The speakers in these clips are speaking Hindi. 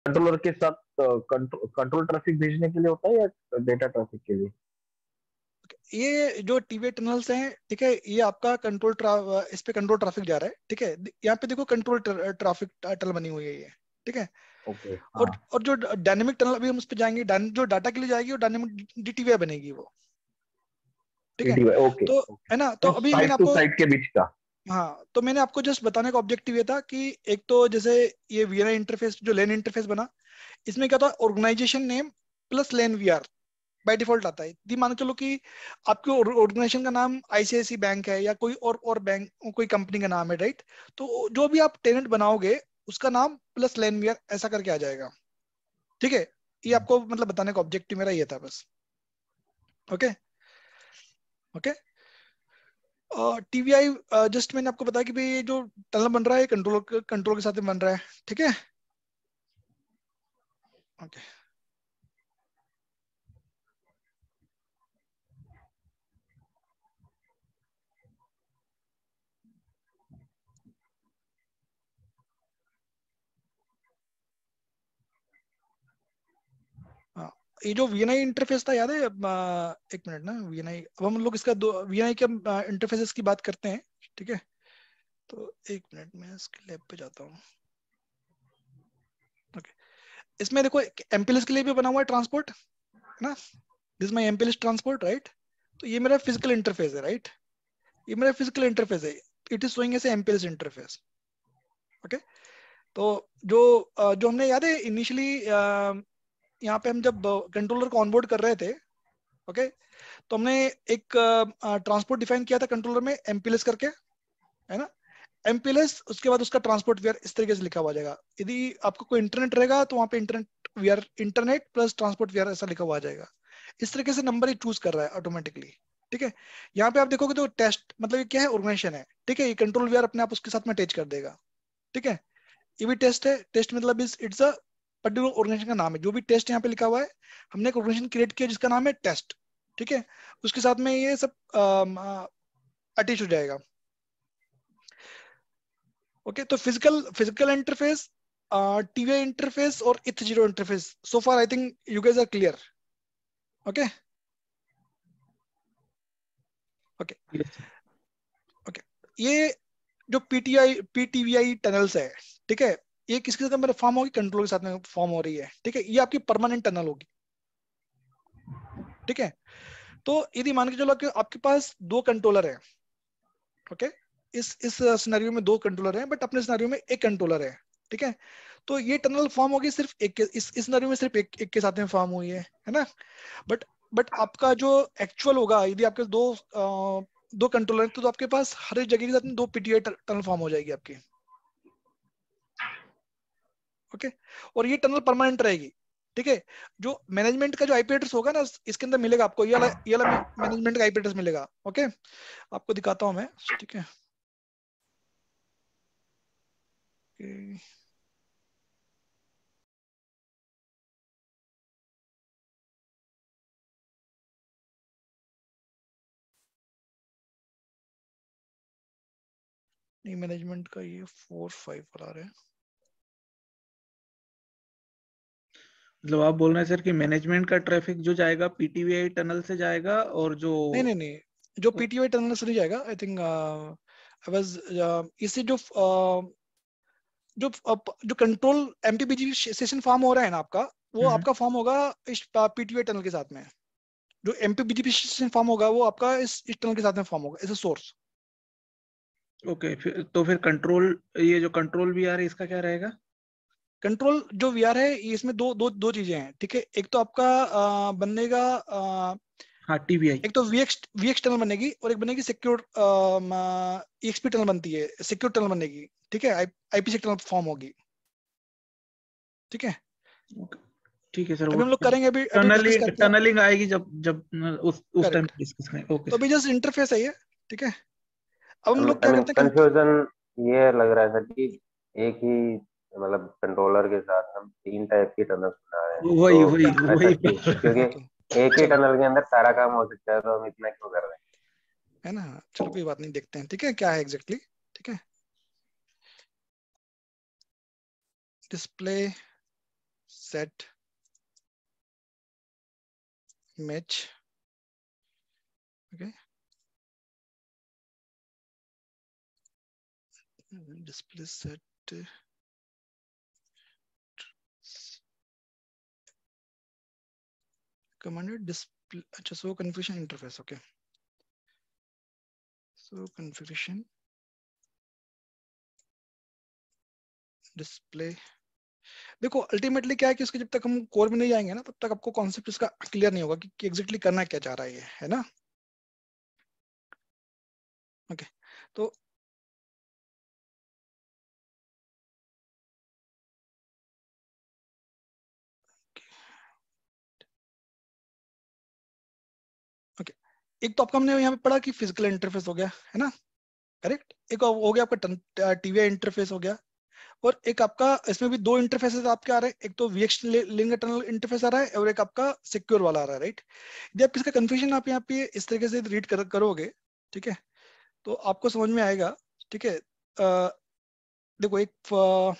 कंट्रोलर के साथ कंट्रोल ट्रैफिक भेजने के लिए होता है या डेटा ट्रैफिक के लिए? ये जो टीवी टनल्स हैं, ठीक है, ये आपका इस पे कंट्रोल ट्रैफिक जा रहा है, ठीक है। यहाँ पे देखो कंट्रोल ट्रैफिक टनल बनी हुई है ये, ठीक है। ओके, हाँ। और जो डायनेमिक टनल अभी हम उस पे जाएंगे, जो डाटा के लिए जाएगी वो डायनेमिक डीटीवीआई बनेगी वो, ठीक है। टीडीवाई, ओके तो ओके। है ना, तो तो अभी मैंने साइट टू आपको, साइट के बीच का। हाँ, तो मैंने आपको जस्ट बताने का ऑब्जेक्टिव ये था कि एक तो जैसे ये वीआर इंटरफेस, जो लेन इंटरफेस बना, इसमें क्या था, organization name plus LAN VR बाय डिफॉल्ट आता है। यदि मान के चलो कि आपके ऑर्गेनाइजेशन का नाम आईसीआईसी बैंक है या कोई और बैंक, कोई कंपनी का नाम है, राइट, तो जो भी आप टेनेंट बनाओगे उसका नाम प्लस लेन वीआर ऐसा करके आ जाएगा, ठीक है। ये आपको मतलब बताने का ऑब्जेक्टिव मेरा ये था बस। Okay, okay. टीवीआई, जस्ट मैंने आपको बताया कि भाई ये जो टनल बन रहा है कंट्रोल के साथ में बन रहा है, ठीक है। ओके, हाँ। ये जो वीएनआई इंटरफेस था, याद है? एक मिनट ना, वीएनआई, अब हम लोग इसका दो वीएनआई के इंटरफेसेस की बात करते हैं, ठीक है। तो एक मिनट में इसके लैब पे जाता हूँ। ओके, इसमें देखो एमपीएलएस के लिए भी बना हुआ है ट्रांसपोर्ट, है ना। This my MPLS transport, right. तो ये मेरा फिजिकल इंटरफेस है, राइट। ये मेरा फिजिकल इंटरफेस है, it is showing as MPLS interface. Okay, तो जो हमने, याद है इनिशियली यहाँ पे हम जब कंट्रोलर को ऑनबोर्ड कर रहे थे, ओके, तो हमने एक ट्रांसपोर्ट डिफाइन किया था कंट्रोलर में, एमपीएलएस करके, है ना। एमपीएलएस, उसके बाद उसका ट्रांसपोर्ट वीआर इस तरीके से लिखा हुआ जाएगा। यदि आपको कोई इंटरनेट रहेगा तो वहां पे internet VR, internet plus transport VR ऐसा लिखा हुआ आ जाएगा। इस तरीके से नंबर ही चूज कर रहा है ऑटोमेटिकली, ठीक है। यहाँ पे आप देखोगे तो टेस्ट मतलब ये क्या है, ऑर्गेनाइजेशन है, ठीक है। ये कंट्रोल वीआर अपने आप उसके साथ में अटैच कर देगा, ठीक है। ये भी टेस्ट है, टेस्ट मतलब इट्स अ पर्टिकुलर ऑर्गेनाइजेशन का नाम है। जो भी टेस्ट यहाँ पे लिखा हुआ है, हमने एक ऑर्गेनाइजेशन क्रिएट किया जिसका नाम है टेस्ट, ठीक है। उसके साथ में ये सब अटैच हो जाएगा। ओके, तो physical physical interface, TVI interface और eth zero interface, so far I think you guys are clear. Okay, okay, Yes. Okay. ये जो पीटीवीआई टनल्स है, ठीक है, ये किसके साथ में फॉर्म होगी, कंट्रोल के साथ में फॉर्म हो रही है, ठीक है। ये आपकी परमानेंट टनल होगी, ठीक है। तो यदि मान के चलो कि आपके पास दो कंट्रोलर है, ओके, इस सिनेरियो में दो कंट्रोलर हैं, बट अपने सिनेरियो में एक कंट्रोलर है, ठीक है। तो ये टनल फॉर्म होगी सिर्फ एक के, इस सिनेरियो में सिर्फ एक के साथ में फॉर्म हुई है ना। बट आपका जो एक्चुअल होगा, यदि आपके दो कंट्रोलर तो आपके पास हर एक जगह के साथ में दो पीटीआई टनल फॉर्म हो जाएगी आपकी, ओके। और ये टनल परमानेंट रहेगी, ठीक है। जो मैनेजमेंट का जो आईपी एड्रेस होगा ना, इसके अंदर मिलेगा आपको, ये वाला मैनेजमेंट का आईपी एड्रेस मिलेगा, ओके। आपको दिखाता हूं मैं, ठीक है। नहीं, मैनेजमेंट का ये 4-5 पर आ रहा है। मतलब आप बोल रहे हैं सर कि मैनेजमेंट का ट्रैफिक जो जाएगा पीटीवीआई टनल से जाएगा, और जो नहीं नहीं नहीं, जो पीटीओ टनल से नहीं जाएगा, आई थिंक आई वाज, इससे जो कंट्रोल एमपीपीजी सेशन फॉर्म हो रहा है ना आपका, वो आपका फॉर्म होगा इस पीटीओ टनल के साथ में। जो एमपीपीजी सेशन फॉर्म होगा वो आपका इस टनल के साथ में फॉर्म होगा एज अ सोर्स। ओके, फिर तो फिर कंट्रोल, ये जो कंट्रोल भी आ रही है इसका क्या रहेगा? कंट्रोल जो वीआर है, ये इसमें दो दो दो चीजें हैं, ठीक है। एक तो आपका बनेगा, हाँ, टीवीआई। एक तो वीएक्स टनल बनेगी और एक बनेगी सिक्योर ईएक्सपी टनल बनती है, सिक्योर टनल बनेगी, ठीक है। आईपी टनल फॉर्म होगी, ठीक है। ठीक है सर, वो अभी हम लोग करेंगे, अभी अभी डिस्कस टनलिंग करते हैं। टनलिंग आएगी जब जब उस टाइम करेक्ट, डिस्कस करेंगे। ओके तो सर। अभी जस्ट इंटरफेस है ये, ठीक है। अब हम लोग आई क्या मीन करते हैं, कंफ्यूजन ये लग रहा है सर कि एक ही मतलब कंट्रोलर के साथ हम तीन टाइप की टनल बना रहे हैं, वही तो वही ऐसा वही क्यों? क्योंकि ओके, एक ही चलो, टनल के अंदर सारा काम हो सकता है, तो हम इतना क्यों कर रहे हैं? है ना। चलो कोई बात नहीं, देखते हैं, ठीक है, क्या है एग्जैक्टली, ठीक है। Display, set match. Okay, display set commanded display. अच्छा, so configuration interface. Okay, so configuration display. देखो अल्टीमेटली क्या है कि इसके जब तक हम कोर में नहीं जाएंगे ना, तब तक आपको कॉन्सेप्ट इसका क्लियर नहीं होगा कि एग्जैक्टली करना क्या चाह रहा है ये, है ना. ओके, तो ओके, एक तो आपका हमने यहाँ पे पढ़ा कि फिजिकल इंटरफेस हो गया, है ना, करेक्ट. एक हो गया आपका टीवीआई इंटरफेस हो गया, और एक आपका इसमें भी दो इंटरफेसेस आपके आ रहे हैं. एक तो वीएक्स लिंक टनल इंटरफेस आ रहा है, और एक आपका सिक्योर वाला आ रहा है, राइट. यदि आप किसका कंफ्यूजन आप यहाँ पे इस तरीके से रीड करोगे, ठीक है, तो आपको समझ में आएगा. ठीक है, देखो एक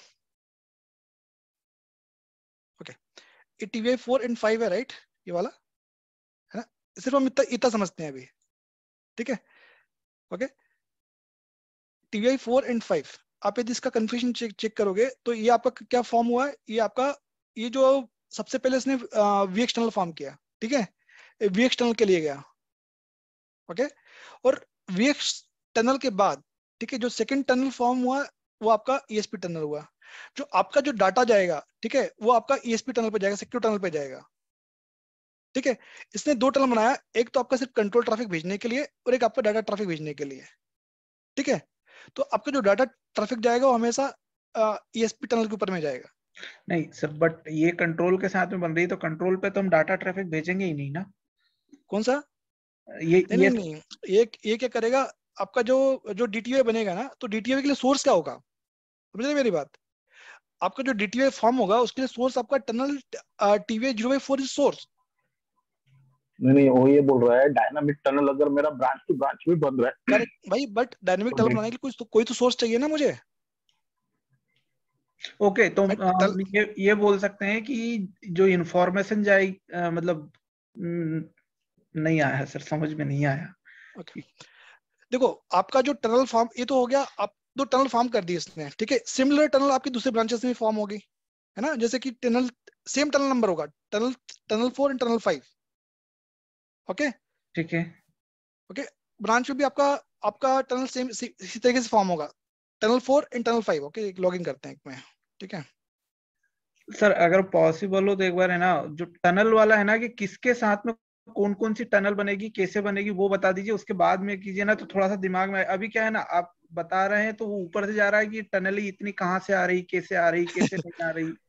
ओके, ये टीवीआई 4 एंड 5 है, राइट, ये वाला, है ना. सिर्फ हम इतना इतना समझते हैं अभी, ठीक है. ओके, टीवीआई 4 एंड 5, आप यदि इसका कंफ्यूजन चेक करोगे तो ये आपका क्या फॉर्म हुआ है. ये आपका, ये जो सबसे पहले इसने वीएक्स टनल फॉर्म किया, ठीक है, वीएक्स टनल के लिए गया. ओके, और वीएक्स टनल के बाद, ठीक है, जो सेकंड टनल फॉर्म हुआ वो आपका ईएसपी टनल हुआ. जो आपका जो डाटा जाएगा, ठीक है, वो आपका ईएसपी टनल पे जाएगा, सिक्योर टनल पे जाएगा. ठीक है, इसने दो टनल बनाया, एक तो आपका सिर्फ कंट्रोल ट्रैफिक भेजने के लिए, और एक आपका डाटा ट्रैफिक भेजने के लिए. ठीक है, तो आपका जो डाटा ट्रैफिक जाएगा वो हमेशा ईएसपी टनल के ऊपर में जाएगा. नहीं सर, बट ये कंट्रोल के साथ में बन रही है, तो कंट्रोल पे तो हम डाटा ट्रैफिक भेजेंगे ही नहीं ना. कौन सा? ये नहीं, ये क्या करेगा, आपका जो डीटीओ बनेगा ना, तो डीटीओ के लिए सोर्स क्या होगा, समझे मेरी बात. आपका जो डीटीओ फॉर्म होगा उसके लिए सोर्स आपका टनल टीवीआई 0/4 इज सोर्स. नहीं, वो ये बोल रहा है डायनामिक टनल अगर मेरा ब्रांच टू ब्रांच भी बन रहा है. करेक्ट भाई, बट डायनामिक टनल बनाने के लिए कोई तो सोर्स चाहिए ना मुझे. ओके, तो हम ये बोल सकते हैं कि जो इंफॉर्मेशन जाए, मतलब नहीं आया सर, समझ में नहीं आया. ओके, देखो आपका जो टनल फॉर्म, ये तो हो गया, आप दो टनल फॉर्म कर दी इसने, ठीक है. सिमिलर टनल आपकी दूसरे ब्रांचेस में फॉर्म होगी, है ना, जैसे कि टनल सेम टनल नंबर होगा, टनल 4 एंड टनल 5. ओके, ठीक है. ओके, ब्रांच में भी आपका आपका टनल सेम इसी तरीके से फॉर्म होगा, tunnel 4 and tunnel 5. Okay, login करते हैं एक में, ठीक है. सर अगर पॉसिबल हो तो एक बार है ना, जो टनल वाला है ना, कि किसके साथ में कौन कौन सी टनल बनेगी, कैसे बनेगी, वो बता दीजिए. उसके बाद में कीजिए ना, तो थोड़ा सा दिमाग में. अभी क्या है ना, आप बता रहे हैं तो वो ऊपर से जा रहा है कि टनल ही इतनी कहाँ से आ रही, कैसे आ रही, कैसे नहीं आ रही.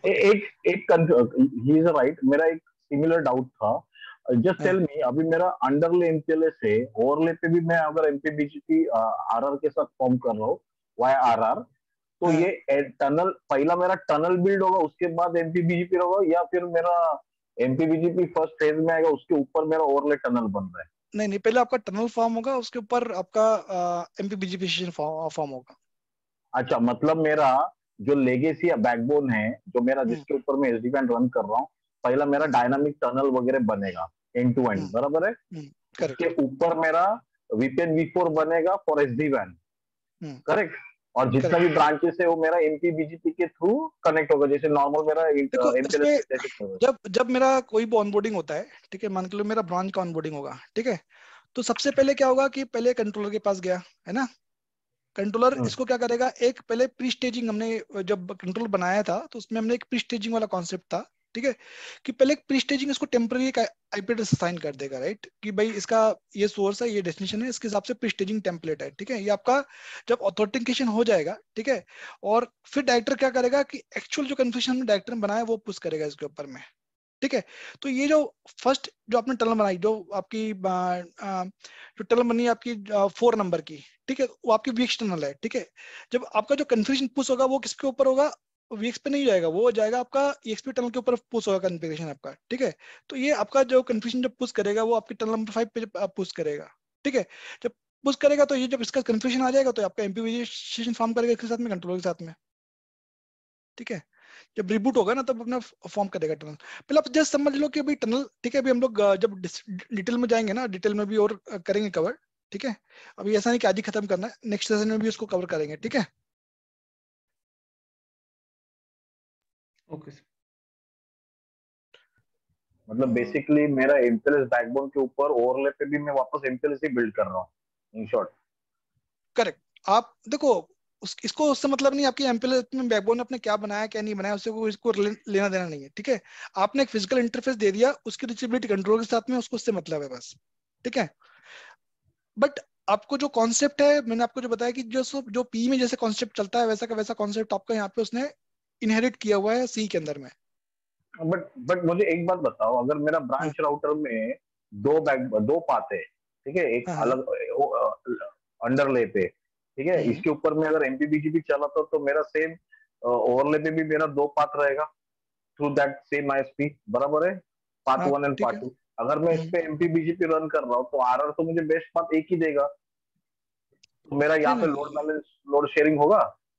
एक ही इज राइट. मेरा एक सिमिलर डाउट था. जस्ट टेल मी, अभी मेरा अंडरले एमपीएलए से ओवरले पे भी मैं अगर एमपीबीजीपी आरआर के साथ फॉर्म कर रहा हूँ, वाई आरआर, तो ये टनल पहला मेरा टनल बिल्ड होगा, उसके बाद एमपीबीजीपी होगा, या फिर मेरा एमपीबीजीपी फर्स्ट फेज में आएगा, उसके ऊपर मेरा ओवरले टनल बन रहा है? नहीं, पहले आपका टनल फॉर्म होगा, उसके ऊपर आपका एमपीबीजीपी सेशन फॉर्म होगा. अच्छा, मतलब मेरा जो लेगेसी या बैकबोन है, जो मेरा जिसके ऊपर मैं एसडीवैन रन कर रहा हूँ, पहला मेरा डायनामिक टनल वगैरह बनेगा एंड टू एंड, बराबर है. उसके ऊपर मेरा वीपीएन V4 बनेगा फॉर एसडीवैन, करेक्ट. और जितना भी ब्रांचेस है वो मेरा एमपीबीजीपी के थ्रू कनेक्ट होगा, जैसे नॉर्मल मेरा देखो, जब मेरा कोई भी ऑनबोर्डिंग होता है, ठीक है, मान के लो मेरा ब्रांच का ऑनबोर्डिंग होगा, ठीक है, तो सबसे पहले क्या होगा कि पहले कंट्रोलर के पास गया, है ना. कंट्रोलर इसको क्या करेगा, एक पहले प्री स्टेजिंग, हमने जब कंट्रोल बनाया था तो उसमें हमने एक प्री स्टेजिंग वाला कॉन्सेप्ट था, ठीक है, कि पहले एक प्री स्टेजिंग इसको टेम्पररी आईपी एड्रेस असाइन कर देगा, राइट, कि भाई इसका ये सोर्स है, ये डेस्टिनेशन है, इसके हिसाब से प्री स्टेजिंग टेम्पलेट है, ठीक है. ये आपका जब ऑथेंटिकेशन हो जाएगा, ठीक है, और फिर डायरेक्टर क्या करेगा कि एक्चुअल जो कन्फिग्रेशन डायरेक्टर बनाया वो पुश करेगा इसके ऊपर में, ठीक है. तो ये जो फर्स्ट जो आपने टनल बनाई, जो आपकी जो टनल बनी आपकी 4 नंबर की, ठीक है, वो आपकी वीएक्स टनल है, ठीक है. जब आपका जो कन्फिग्रेशन पुश होगा वो किसके ऊपर होगा, वीएक्स पे नहीं जाएगा, वो जाएगा आपका ईएक्सपी टनल के ऊपर पुश होगा कन्फिग्रेशन आपका, ठीक है. तो ये आपका जो कन्फिग्रेशन जब पुश करेगा वो आपकी टनल नंबर 5 पे पुश करेगा, ठीक है. जब पुश करेगा तो ये जब इसका कन्फिग्रेशन आ जाएगा तो आपका एमपीबीजी सेशन फॉर्म करेगा इसके साथ में, कंट्रोलर के साथ में, ठीक है. जब रिबूट होगा ना तब अपना फॉर्म करेगा टनल। पहले आप जस्ट समझ लो कि अभी टनल, ठीक है, अभी हम लोग जब डिटेल में जाएंगे ना, डिटेल में भी और करेंगे कवर, ठीक है। अभी ऐसा नहीं कि आज ही खत्म करना है, नेक्स्ट सेशन में भी उसको कवर करेंगे, ठीक है। Okay sir. मतलब बेसिकली मेरा एमपीएलएस बैकबोन के ऊपर ओवरले पे भी मैं वापस एमपीएलएस ही बिल्ड कर रहा हूँ, इन शॉर्ट। करेक्ट। आप देखो इसको उससे मतलब नहीं आपकी एमपीएलएस में बैकबोन आपने क्या बनाया क्या नहीं बनाया, उससे कोई इसको लेना देना नहीं है, ठीक है। आपने एक फिजिकल इंटरफेस दे दिया उसकी रीचेबिलिटी कंट्रोल के साथ में, उसको उससे मतलब है बस, ठीक है। बट आपको जो कॉन्सेप्ट है, मैंने आपको जो बताया कि जो पी में जैसे कॉन्सेप्ट चलता है वैसा का वैसा कॉन्सेप्ट आपका यहाँ पे उसने इनहेरिट किया हुआ है सी के अंदर में। बट मुझे एक बात बताओ, अगर मेरा हाँ ब्रांच राउटर में दो पाथ है, ठीक है, एक हाँ हाँ। अलग अंडरले पे, ठीक है, इसके ऊपर में अगर एमपीबीजीपी चला तो मेरा सेम ओवरले पे भी मेरा दो पाथ रहेगा थ्रू दैट सेम आईएसपी, बराबर है, पाथ हाँ 1 एंड ठीक पाथ है। 2। अगर मैं इस पे एमपीबीजीपी रन कर रहा हूँ तो आरआर तो मुझे बेस्ट पाथ एक ही देगा, तो मेरा यहाँ नहीं पे नहीं लोड बैलेंस, लोड शेयरिंग होगा।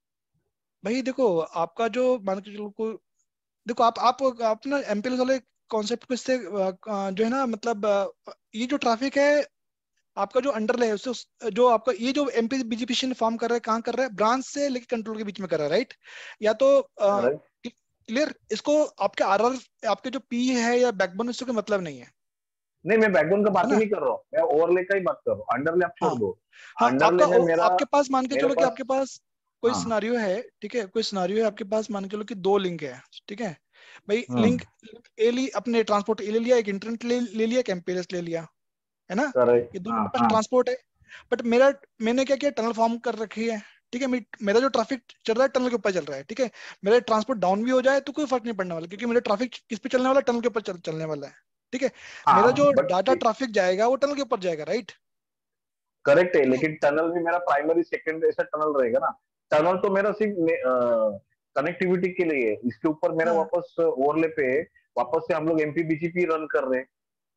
भाई देखो, आपका जो मान के चलो को, देखो आप ना एमपीएल वाले कॉन्सेप्ट को इससे जो है ना, मतलब ये जो ट्रैफिक है आपका जो अंडरले है उससे जो आपका ये जो एमपी बीजीपी फॉर्म कर रहा है, कहाँ कर रहा है, ब्रांच से लेके कंट्रोल के बीच में कर रहा है, राइट। या तो राइट। क्लियर, इसको आपके आरआर, आपके जो पी है या बैकबोन, इससे कोई मतलब नहीं है, नहीं, मैं बैकबोन का है बात ही ना। नहीं कर रहा हूँ, मैं ओवरले का ही बात कर रहा हूँ, अंडरले आप छोड़ हाँ दो। हाँ, अंडरले में मेरा, आपके पास मान के मेरे चलो कि पास, आपके पास कोई हाँ, सिनारियो है, ठीक है, कोई सिनारियो है आपके पास, मान के चलो कि दो लिंक है, ठीक है भाई। हम्म, लिंक ए ली, अपने ट्रांसपोर्ट ए ले लिया, एक इंटरनेट ले लिया, एक एमपीएलएस ले लिया, है ना। करेक्ट, ये दोनों हाँ मेरे पास हाँ ट्रांसपोर्ट है। बट मैंने क्या किया, टनल फॉर्म कर रखी है, ठीक है। मेरा जो ट्रैफिक चल रहा है टनल के ऊपर चल रहा है, ठीक है। मेरा ट्रांसपोर्ट डाउन भी हो जाए तो कोई फर्क नहीं पड़ने वाला, क्योंकि मेरा ट्रैफिक किस पे चलने वाला है, टनल के ऊपर चलने वाला है, ठीक है। मेरा हाँ, जो बट डाटा ट्रैफिक जाएगा वो टनल के ऊपर जाएगा, राइट। करेक्ट है, ठीक है। लेकिन टनल भी मेरा प्राइमरी सेकेंडरी ऐसा टनल रहेगा ना। टनल तो मेरा सिर्फ कनेक्टिविटी के लिए है, इसके ऊपर मेरा हाँ वापस ओवरले पे वापस से हम लोग एमपीबीजीपी रन कर रहे हैं,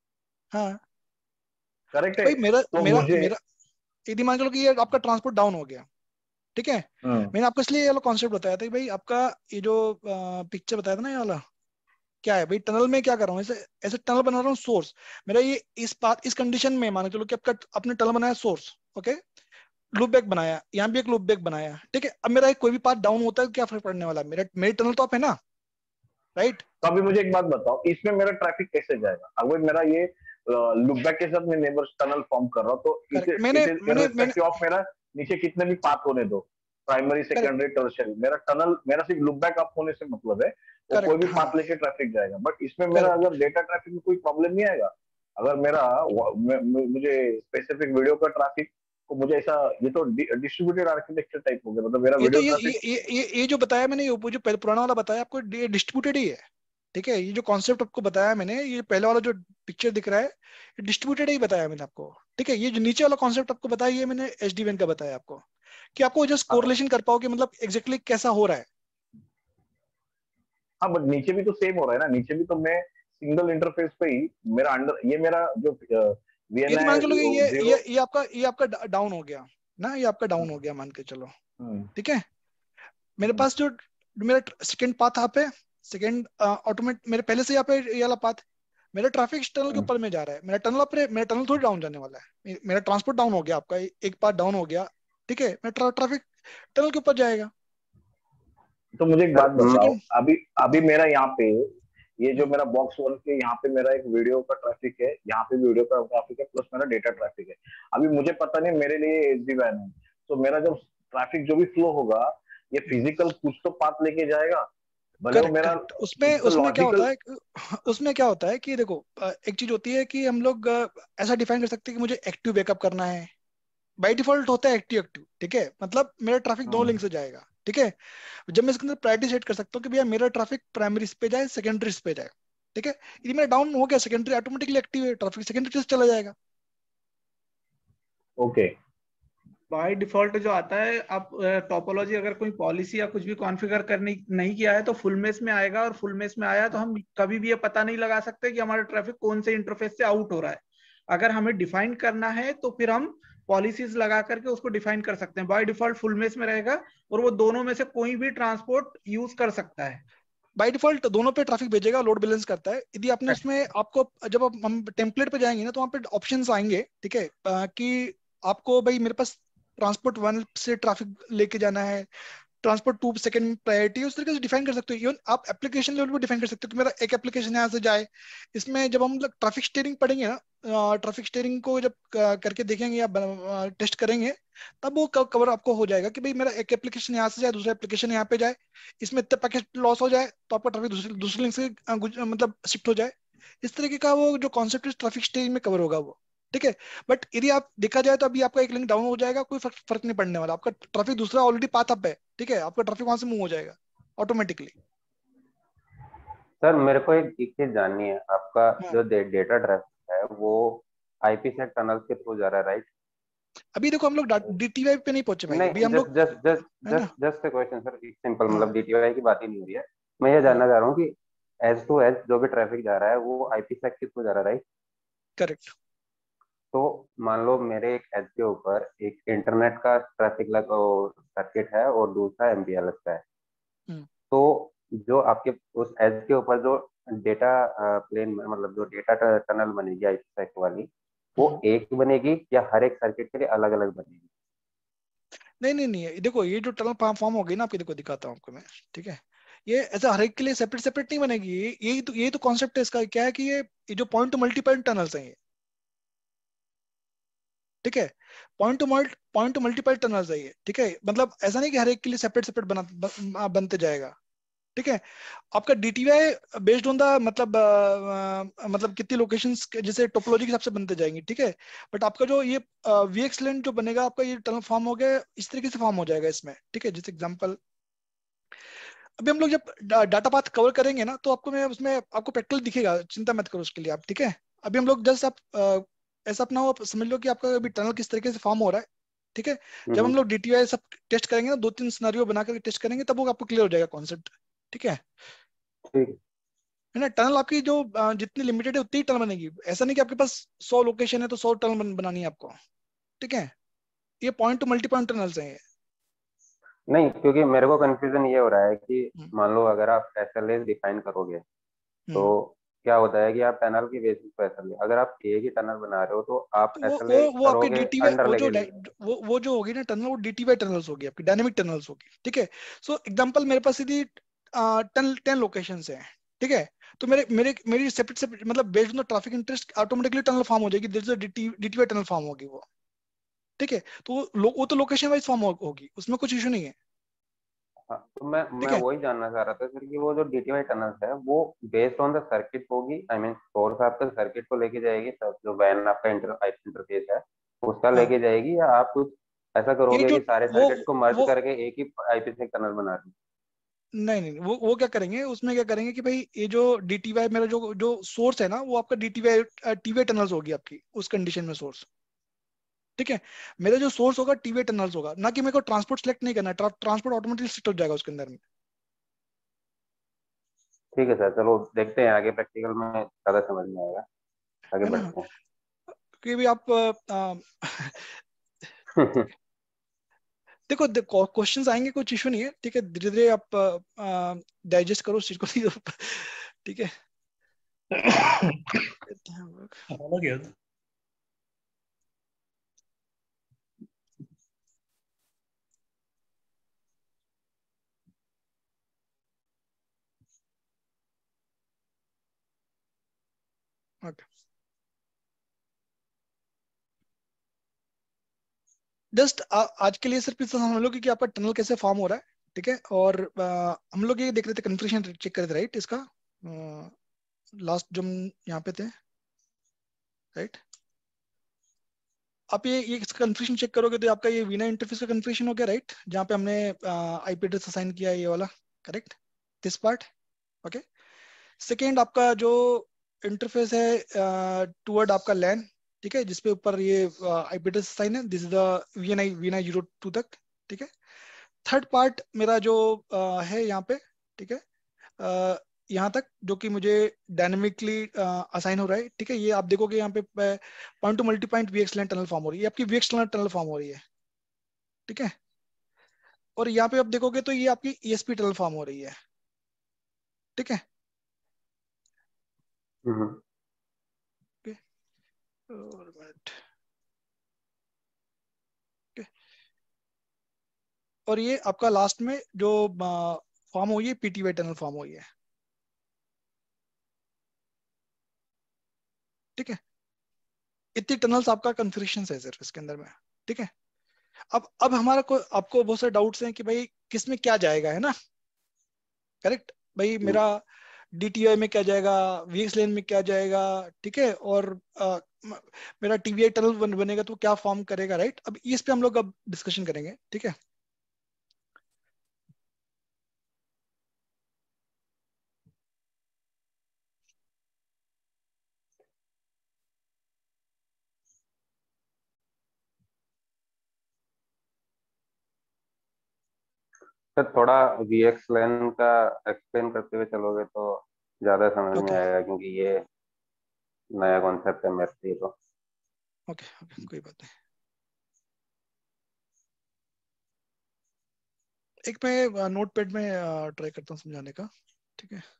हाँ करेक्ट है। भाई, मेरा तो मेरा मुझे, मेरा यदि मान के चलो कि ये आपका ट्रांसपोर्ट डाउन हो गया, ठीक है। हम्म, मैंने आपको इसलिए ये वाला कॉन्सेप्ट बताया था कि भाई आपका ये जो पिक्चर बताया था ना, ये वाला क्या है भाई, टनल में क्या कर रहा हूँ, ऐसे ऐसे टनल बना रहा हूँ सोर्स। मेरा ये इस कंडीशन में मान के चलो कि आपका आपने टनल बनाया सोर्स, ओके, लूप बैक बनाया, यहाँ भी एक लूप बैक बनाया, ठीक है। अब मेरा कोई भी पार्ट डाउन होता है तो क्या फर्क पड़ने वाला है, मेरी टनल तो आप है ना, राइट। तो अभी मुझे एक बात बताओ, इसमें मेरा ट्रैफिक कैसे जाएगा? अगर मेरा ये लुकबैक के साथ मैं नेबर्स टनल फॉर्म कर रहा हूँ तो इट करेक्ट। मैंने इट इज मैंने मैंने इररिस्पेक्टिव ऑफ मेरा नीचे कितने भी पाथ होने दो, प्राइमरी करेक्ट सेकेंडरी टर्शियरी, मेरा टनल, मेरा सिर्फ लुकबैक अप होने से मतलब है, वो कोई करेक्ट। भी हाँ पाथ लेके ट्रैफिक जाएगा। बट इसमें मेरा करेक्ट। अगर डेटा ट्रैफिक में कोई प्रॉब्लम नहीं आएगा? अगर मेरा मुझे स्पेसिफिक वीडियो का ट्रैफिक को, मुझे ऐसा, ये तो डिस्ट्रीब्यूटेड आर्किटेक्चर टाइप हो गया, मतलब मेरा ये तो वीडियो ट्रैफिक। ये जो बताया मैंने, ये जो पुराना वाला बताया आपको, ये डिस्ट्रीब्यूटेड ही है, ठीक है। ये जो कॉन्सेप्ट आपको बताया मैंने, ये पहले वाला जो पिक्चर दिख रहा है, ये डिस्ट्रीब्यूटेड ही बताया मैंने आपको, ठीक है। ये जो नीचे वाला कॉन्सेप्ट आपको बताया, ये मैंने एसडीएन का बताया आपको, कि आपको जस्ट कोरिलेशन कर पाओ कि मतलब एग्जैक्टली कैसा हो रहा है। हाँ, बट नीचे भी तो सेम हो रहा है ना, नीचे भी तो मैं सिंगल इंटरफेस पे ही, मेरा अंडर, ये मेरा जो ये तो मान वीएनआई के चलो कि जीरो। ये आपका डाउन हो गया ना, ये आपका डाउन हो गया मान के चलो, हम्म, ठीक है। मेरे पास जो मेरा सेकंड पाथ यहाँ पे, सेकंड ऑटोमेट मेरे पहले से यहाँ पे ये वाला पाथ, मेरा ट्रैफिक टनल के हम्म। ऊपर में जा रहा है, मेरा टनल थोड़ी डाउन जाने वाला है, मेरा ट्रांसपोर्ट डाउन हो गया, आपका एक पाथ डाउन हो गया, ठीक है। मेरा ट्रैफिक टनल के ऊपर जाएगा, तो मुझे एक सर बात बताओ, सेकंड। अभी अभी हाँ मेरा यहाँ पे, ये जो हम्म, मेरा बॉक्स वन के यहाँ पे मेरा एक वीडियो का ट्रैफिक है, यहाँ पे वीडियो का ट्रैफिक है, प्लस मेरा डेटा ट्रैफिक है। अभी मुझे पता नहीं, मेरे लिए एसडी वैन है, तो मेरा जब ट्रैफिक जो भी फ्लो होगा, ये फिजिकल कुछ तो पाथ लेके जाएगा, भले वो करेक्ट मेरा करेक्ट। उसमें तो उसमें क्या होता लॉजिकल। है, उसमें क्या होता है कि देखो, एक चीज होती है कि हम लोग ऐसा डिफाइन कर सकते हैं कि मुझे एक्टिव बैकअप करना है, बाय डिफॉल्ट होता है एक्टिव एक्टिव, ठीक है। मतलब मेरा ट्रैफिक दो लिंक से जाएगा, ठीक है। जब मैं इसके अंदर प्रायोरिटी सेट कर सकता हूँ कि भैया मेरा ट्रैफिक प्राइमरी पे जाए, सेकेंडरी पे जाए, ठीक है। यदि मेरा डाउन हो गया सेकेंडरी, ऑटोमेटिकली एक्टिव है, ट्रैफिक सेकेंडरी से चला जाएगा। ओके। बाय डिफॉल्ट जो आता है, आप टोपोलॉजी अगर कोई पॉलिसी या कुछ भी कॉन्फ़िगर करनी नहीं किया है तो फुल मेस में आएगा, और फुल मेस में आया तो हम कभी भी ये पता नहीं लगा सकते कि हमारा ट्रैफिक कौन से इंटरफेस से आउट हो रहा है। अगर हमें डिफाइन करना है तो फिर हम पॉलिसीज लगा करके उसको डिफाइन कर सकते हैं। बाय डिफॉल्ट फुल मेस में रहेगा और वो दोनों में से कोई भी ट्रांसपोर्ट यूज कर सकता है। बाय डिफॉल्ट दोनों पे ट्रैफिक भेजेगा, लोड बैलेंस करता है। यदि आपने उसमें आपको जब हम टेम्पलेट पे जाएंगे ना तो वहाँ पे ऑप्शंस आएंगे, ठीक है, कि आपको भाई मेरे पास ट्रांसपोर्ट 1 से ट्रैफिक लेके जाना है, ट्रांसपोर्ट 2 सेकंड प्रायोरिटी, उस तरीके से डिफाइन कर सकते हो। इवन आप एप्लीकेशन लेवल पे डिफाइन कर सकते हो कि मेरा एक एप्लीकेशन यहाँ से जाए। इसमें जब हम लोग ट्रैफिक स्टीयरिंग पढ़ेंगे ना, ट्रैफिक स्टीयरिंग को जब करके देखेंगे या टेस्ट करेंगे, तब वो कवर आपको हो जाएगा कि भाई मेरा एक एप्लीकेशन यहाँ से जाए, दूसरा एप्लीकेशन यहाँ पे जाए, इसमें इतने पैकेट लॉस हो जाए तो आपका ट्रैफिक दूसरी दूसरी लिंक से मतलब शिफ्ट हो जाए। इस तरीके का वो जो कॉन्सेप्ट ट्रैफिक स्टीयरिंग में कवर होगा वो, ठीक है। बट यदि आप देखा जाए तो अभी आपका एक लिंक डाउन हो जाएगा, कोई फर्क नहीं पड़ने वाला, आपका ट्रैफिक दूसरा ऑलरेडी पाथ अप है, ठीक है, आपका ट्रैफिक वहां से मूव हो जाएगा ऑटोमेटिकली। सर मेरे को एक चीज जाननी है, आपका हाँ, जो डेटा ट्रैफिक है वो आईपीसेक टनल के थ्रू जा रहा है, राइट? अभी देखो हम लोग डीटीवाई पे नहीं पहुंचे भाई, अभी नहीं, हम जस्ट लोग, जस्ट जस्ट है ना। Just just a question sir, एक सिंपल, हाँ मतलब डीटीवाई की बात ही नहीं हो रही है। मैं ये हाँ, जानना चाह रहा हूँ कि एज टू एज जो भी ट्रैफिक जा रहा है वो आईपीसेक के थ्रू जा रहा है, राइट? करेक्ट। तो मान लो मेरे एक एज के ऊपर एक इंटरनेट का ट्रैफिक सर्किट है और दूसरा एमपीएलएस का है। तो जो आपके उस एज के ऊपर जो डेटा प्लेन में, मतलब जो डेटा टनल बनेगी आईपीसेक वाली, वो एक बनेगी या हर एक सर्किट के लिए अलग अलग बनेगी? नहीं नहीं नहीं, देखो ये जो टनल फॉर्म हो गई ना आपकी, देखो दिखाता हूँ आपको मैं, ठीक है। ये ऐसा हर एक के लिए सेपरेट सेपरेट नहीं बनेगी, यही तो कॉन्सेप्ट है इसका। क्या है कि ये जो पॉइंट टू मल्टीपॉइंट टनल्स हैं ये, ठीक है, पॉइंट टू मल्टीपल टनल्स है ये, ठीक है। मतलब ऐसा नहीं कि हर एक के लिए सेपरेट सेपरेट बनते जाएगा, ठीक है। आपका डीटीवाई बेस्ड ऑन द मतलब कितनी लोकेशंस जैसे टोपोलॉजी के हिसाब से बनते जाएंगे, ठीक है। बट आपका जो ये वीएक्सलेंट जो बनेगा आपका, ये टनल फॉर्म हो गया इस तरीके से फॉर्म हो जाएगा इसमें, ठीक है। जैसे एग्जांपल अभी हम लोग जब डाटा पाथ कवर करेंगे ना तो आपको मैं उसमें आपको प्रैक्टिकल दिखेगा, चिंता मत करो उसके लिए आप, ठीक है। अभी हम लोग जस्ट आप ऐसा अपना हो, आप समझ लो कि आपका अभी टनल किस तरीके से फॉर्म हो रहा है, ठीक है। जब हम लोग डीटीवाई सब टेस्ट करेंगे ना, 2-3 सिनेरियो बना करके टेस्ट करेंगे, तब वो आपको क्लियर हो जाएगा कॉन्सेप्ट, ठीक है। ठीक है ना, टनल आपकी जो जितनी लिमिटेड है उतनी टनल बनेगी, ऐसा नहीं कि आपके पास 100 लोकेशन है तो 100 टनल बनानी है आपको, ठीक है। ये point to multi point tunnels हैं ये। नहीं, क्योंकि मेरे को कंफ्यूजन ये हो रहा है कि हम्म, मान लो अगर आप एसएलए डिफाइन करोगे तो हम्म। क्या होता है कि आप टनल की बेसिस पे एसएलए, अगर आप एक ही टनल बना रहे हो तो आप तो एसएलए वो आपकी करोगे डीटीवाई, अंडर वो जो लेके। वो जो होगी ना टनल, वो डीटीवाई टनल्स होगी आपकी, डायनेमिक टनल्स होगी, ठीक है। सो एग्जांपल मेरे पास यदि 10 लोकेशन है, ठीक है, तो मेरे मेरे मेरी सेपरेट सेपरेट मतलब based on the traffic interest automatically tunnel form हो जाएगी, there is a DTY tunnel form होगी वो, ठीक है। तो वो तो लोकेशन वाइज फॉर्म होगी, उसमें कुछ इशू नहीं है, हाँ, तो मैं ठीक मैं है। वही जानना चाह रहा था सर कि वो जो डीटीवाई टनल्स है वो बेस्ड ऑन द सर्किट होगी, आई मीन सोर्स आपका सर्किट को लेके जाएगी, जो वैन आपका इंटरफेस है उसका हाँ, लेके जाएगी, या आप कुछ ऐसा ये करोगे जो कि सारे वो सर्किट को मर्ज वो करके एक ही आईपीसेक टनल बना रहे? नहीं नहीं, वो क्या करेंगे उसमें, क्या करेंगे कि भाई ये जो डीटीवाई मेरा जो जो सोर्स है ना, वो आपका डीटीवाई टीवाई टनल्स होगी आपकी उस कंडीशन में सोर्स, ठीक है। मेरा जो सोर्स होगा टीवी टनल्स होगा, ना कि मेरे को ट्रांसपोर्ट सेलेक्ट नहीं करना है, ट्रांसपोर्ट ऑटोमेटिकली सेट हो जाएगा उसके अंदर में। ठीक है सर, चलो देखते हैं आगे, प्रैक्टिकल में ज्यादा समझ में आएगा, आगे है ना, बढ़ते क्योंकि भी आप हैं। देखो क्वेश्चंस आएंगे, कुछ इशू नहीं है, ठीक है, धीरे धीरे आप डाइजेस्ट करो उस चीज को ठीक है। अलग है। ओके, जस्ट आज के लिए सिर्फ इतना समझ लो कि आपका टनल कैसे फॉर्म हो रहा है, ठीक है। और हम लोग ये देख रहे थे, कन्फिग्रेशन चेक कर रहे थे, राइट, इसका लास्ट जो हम यहाँ पे थे, राइट। आप ये कन्फिग्रेशन चेक करोगे तो आपका ये वीना इंटरफेस का कन्फिग्रेशन हो गया, राइट, जहाँ पे हमने आईपी एड्रेस असाइन किया है, ये वाला, correct, this part, okay. Second आपका जो इंटरफेस है टूवर्ड आपका लैन, ठीक है, जिसपे ऊपर ये आईपी एड्रेस असाइन है, दिस इज द वीएनआई 02 तक, ठीक है। थर्ड पार्ट मेरा जो है यहाँ पे, ठीक है, यहाँ तक जो कि मुझे डायनेमिकली असाइन हो रहा है, ठीक है। ये आप देखोगे यहाँ पे point to multi point VX line tunnel form हो रही है, आपकी वीएक्स टनल फॉर्म हो रही है, ठीक है। और यहाँ पे आप देखोगे तो ये आपकी ईएसपी टनल फॉर्म हो रही है, ठीक है। और मिनट, और ये आपका लास्ट में जो फॉर्म हुई है पीटीवाई टनल फॉर्म हुई है, ठीक है। इतनी टनल्स आपका कन्फिग्रेशन है सर इसके अंदर में, ठीक है। अब हमारा को आपको बहुत सारे डाउट्स हैं कि भाई किस में क्या जाएगा, है ना, करेक्ट भाई। मेरा डीटीआई में क्या जाएगा, वीएक्स लेन में क्या जाएगा, ठीक है, और मेरा टीवीआई टनल बनेगा तो क्या फॉर्म करेगा, राइट। अब इस पे हम लोग अब डिस्कशन करेंगे, ठीक है। सर थोड़ा वीएक्स लेन का एक्सप्लेन करते हुए चलोगे तो ज्यादा समझ में ओके आएगा, क्योंकि ये नया कॉन्सेप्ट है मेरे लिए तो। ओके ओके, कोई बात नहीं। एक मैं नोट पैड में ट्राई करता हूँ समझाने का, ठीक है।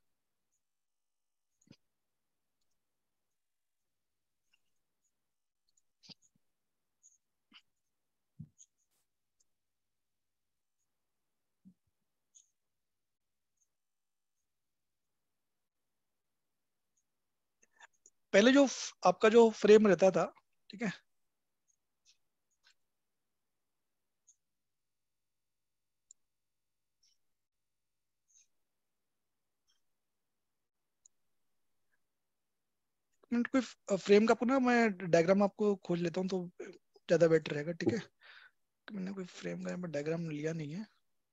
पहले जो आपका जो फ्रेम रहता था, ठीक है, मिनट कोई फ्रेम का आपको ना मैं डायग्राम आपको खोज लेता हूँ तो ज्यादा बेटर रहेगा, ठीक है। तो मैंने कोई फ्रेम का यहाँ पर डायग्राम लिया नहीं है,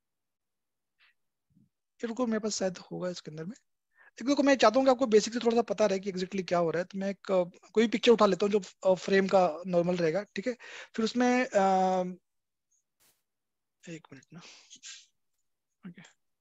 ये रुको मेरे पास शायद होगा इसके अंदर में। एक देखो मैं चाहता हूँ कि आपको बेसिक से थोड़ा सा पता रहे कि एग्जैक्टली क्या हो रहा है, तो मैं एक कोई पिक्चर उठा लेता हूँ जो फ्रेम का नॉर्मल रहेगा, ठीक है। फिर उसमें एक मिनट ना, ओके।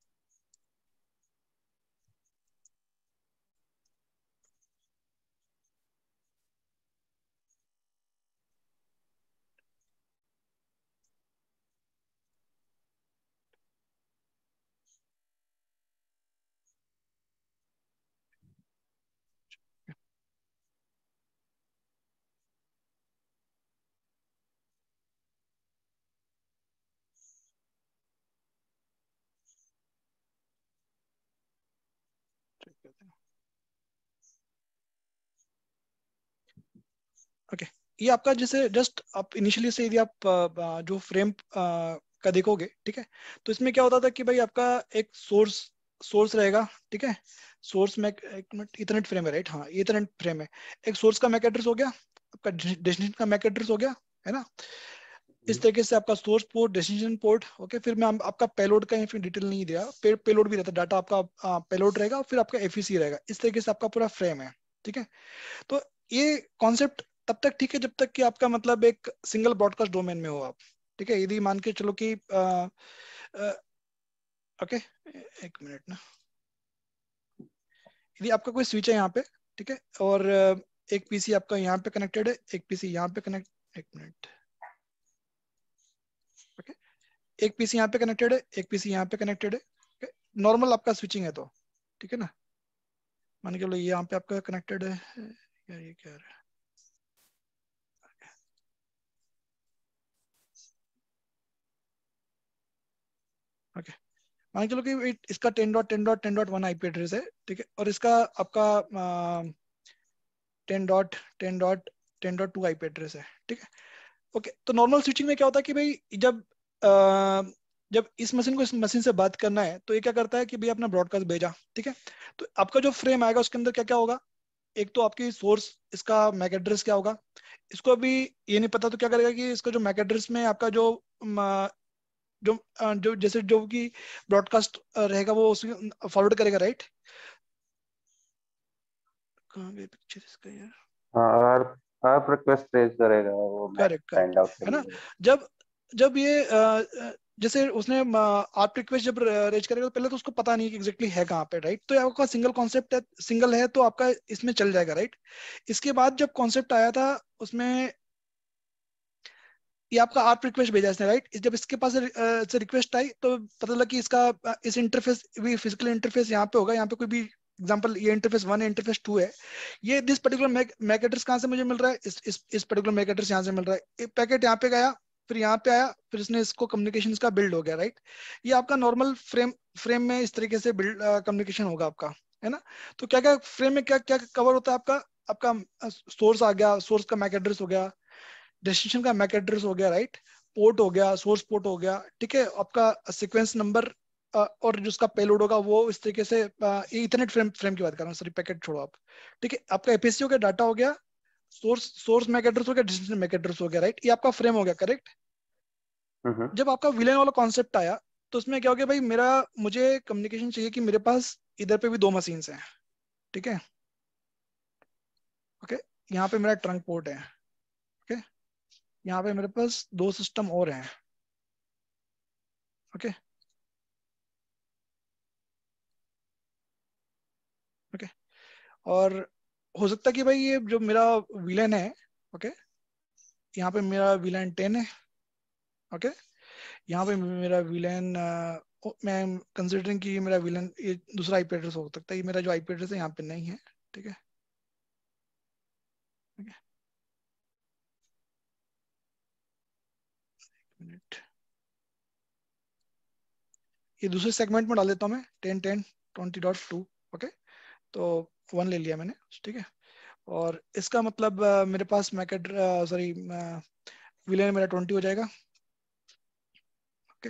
ओके, ये आपका जैसे जस्ट आप इनिशियली से यदि आप जो फ्रेम का देखोगे, ठीक है, तो इसमें क्या होता था कि भाई आपका एक सोर्स सोर्स रहेगा, ठीक है। सोर्स में एक मिनट, इथरनेट फ्रेम है, राइट, हाँ ये इथरनेट फ्रेम है। एक सोर्स का मैक एड्रेस हो गया, आपका डेस्टिनेशन का मैक एड्रेस हो गया, है ना। इस तरीके से आपका source port, destination port, okay. फिर मैं आपका पेलोड का फिर डिटेल नहीं दिया, पेलोड भी रहता है, डाटा आपका पेलोड रहेगा, फिर आपका एफईसी रहेगा। इस तरीके से आपका पूरा फ्रेम है, ठीक है। तो ये कॉन्सेप्ट तब तक ठीक है जब तक कि आपका मतलब एक सिंगल ब्रॉडकास्ट डोमेन में हो आप, ठीक है। यदि मान के चलो कि ओके, एक मिनट ना, यदि आपका कोई स्विच है यहाँ पे, ठीक है, और एक पीसी आपका यहाँ पे कनेक्टेड है, एक पीसी यहाँ पे कनेक्ट, एक मिनट, ओके, एक पीसी यहाँ पे कनेक्टेड है, एक पीसी यहाँ पे कनेक्टेड है, नॉर्मल आपका स्विचिंग है तो, ठीक है ना। मान के चलो ये यहाँ पे आपका कनेक्टेड है, यार ये क्या है, ओके। मान के चलो कि इसका 10.10.10.1 आईपी एड्रेस है, ठीक है, और इसका आपका 10.10.10.2 आईपी एड्रेस है, ठीक है। ओके, तो नॉर्मल स्विचिंग में क्या होता है कि भाई जब जब इस मशीन को इस मशीन से बात करना है तो ये क्या करता है कि भाई अपना ब्रॉडकास्ट भेजा, ठीक है। तो आपका जो फ्रेम आएगा उसके अंदर क्या क्या होगा, एक तो आपकी सोर्स, इसका मैक एड्रेस क्या होगा, इसको अभी ये नहीं पता तो क्या करेगा कि इसका जो मैक एड्रेस में आपका जो जैसे जो कि ब्रॉडकास्ट रहेगा वो उसमें फॉरवर्ड करेगा, राइट। कहाँ गई पिक्चर इसका यार, हाँ, और आप रिक्वेस्ट रेज करेगा वो MAC correct find correct, out के है ना। लिए। जब जब ये जैसे उसने आप रिक्वेस्ट जब रेज करेगा तो पहले तो उसको पता नहीं कि एग्जैक्टली है कहाँ पे, राइट। तो ये आपका सिंगल कॉन्सेप्ट है, सिंगल है तो आपका इसमें चल जाएगा, राइट। इसके बाद जब कॉन्सेप्ट आया था उसमें ये आपका ARP रिक्वेस्ट भेजा इसने, राइट? जब इसके पास से रिक्वेस्ट आई तो पता चला कि इसका इस इंटरफेस भी फिजिकल इंटरफेस यहाँ पे होगा, यहाँ पे कोई भी एग्जांपल ये इंटरफेस 1 है, इंटरफेस 2 है। ये दिस पर्टिकुलर मैक एड्रेस कहाँ से मुझे मिल रहा है? इस पर्टिकुलर मैक एड्रेस यहाँ से मिल रहा है। पैकेट यहाँ पे गया, फिर यहाँ पे आया, फिर इसने इसको कम्युनिकेशन का बिल्ड हो गया, राइट? ये आपका नॉर्मल फ्रेम में इस तरीके से बिल्ड कम्युनिकेशन होगा आपका, है ना? तो क्या क्या फ्रेम में क्या क्या कवर होता है आपका? आपका सोर्स आ गया, सोर्स का मैक एड्रेस हो गया, डेस्टिनेशन का मैक एड्रेस हो गया, राइट? पोर्ट हो गया, सोर्स पोर्ट हो गया, ठीक है? आपका सीक्वेंस नंबर और जो उसका पेलोड होगा वो इस तरीके से, ये इथरनेट फ्रेम की बात कर रहा हूँ, सॉरी पैकेट छोड़ो आप, ठीक है? आपका एपीसी हो गया, डाटा हो गया, सोर्स मैक एड्रेस हो गया, डेस्टिनेशन मैक एड्रेस हो गया, राइट? ये आपका फ्रेम हो गया, करेक्ट? जब आपका विलेन वाला कॉन्सेप्ट आया तो उसमें क्या हो गया भाई, मुझे कम्युनिकेशन चाहिए कि मेरे पास इधर पे भी 2 मशीन्स हैं, ठीक है? ओके, यहाँ पे मेरा ट्रंक पोर्ट है, ओके? यहाँ पे मेरे पास 2 सिस्टम और हैं, ओके? ओके, और हो सकता है कि भाई ये जो मेरा विलेन है, ओके, यहाँ पे मेरा विलेन 10 है, ओके? यहाँ पे मेरा विलेन, मैं कंसिडरिंग कि ये मेरा विलेन ये दूसरा आईपी एड्रेस हो सकता है, ये मेरा जो आईपी एड्रेस है यहाँ पे नहीं है, ठीक है? मिनट, ये दूसरे सेगमेंट में डाल देता हूँ मैं, 10.10.20.2, ओके? तो 1 ले लिया मैंने, ठीक है? और इसका मतलब मेरे पास मैकेट, सॉरी, विलेन मेरा 20 हो जाएगा, ओके?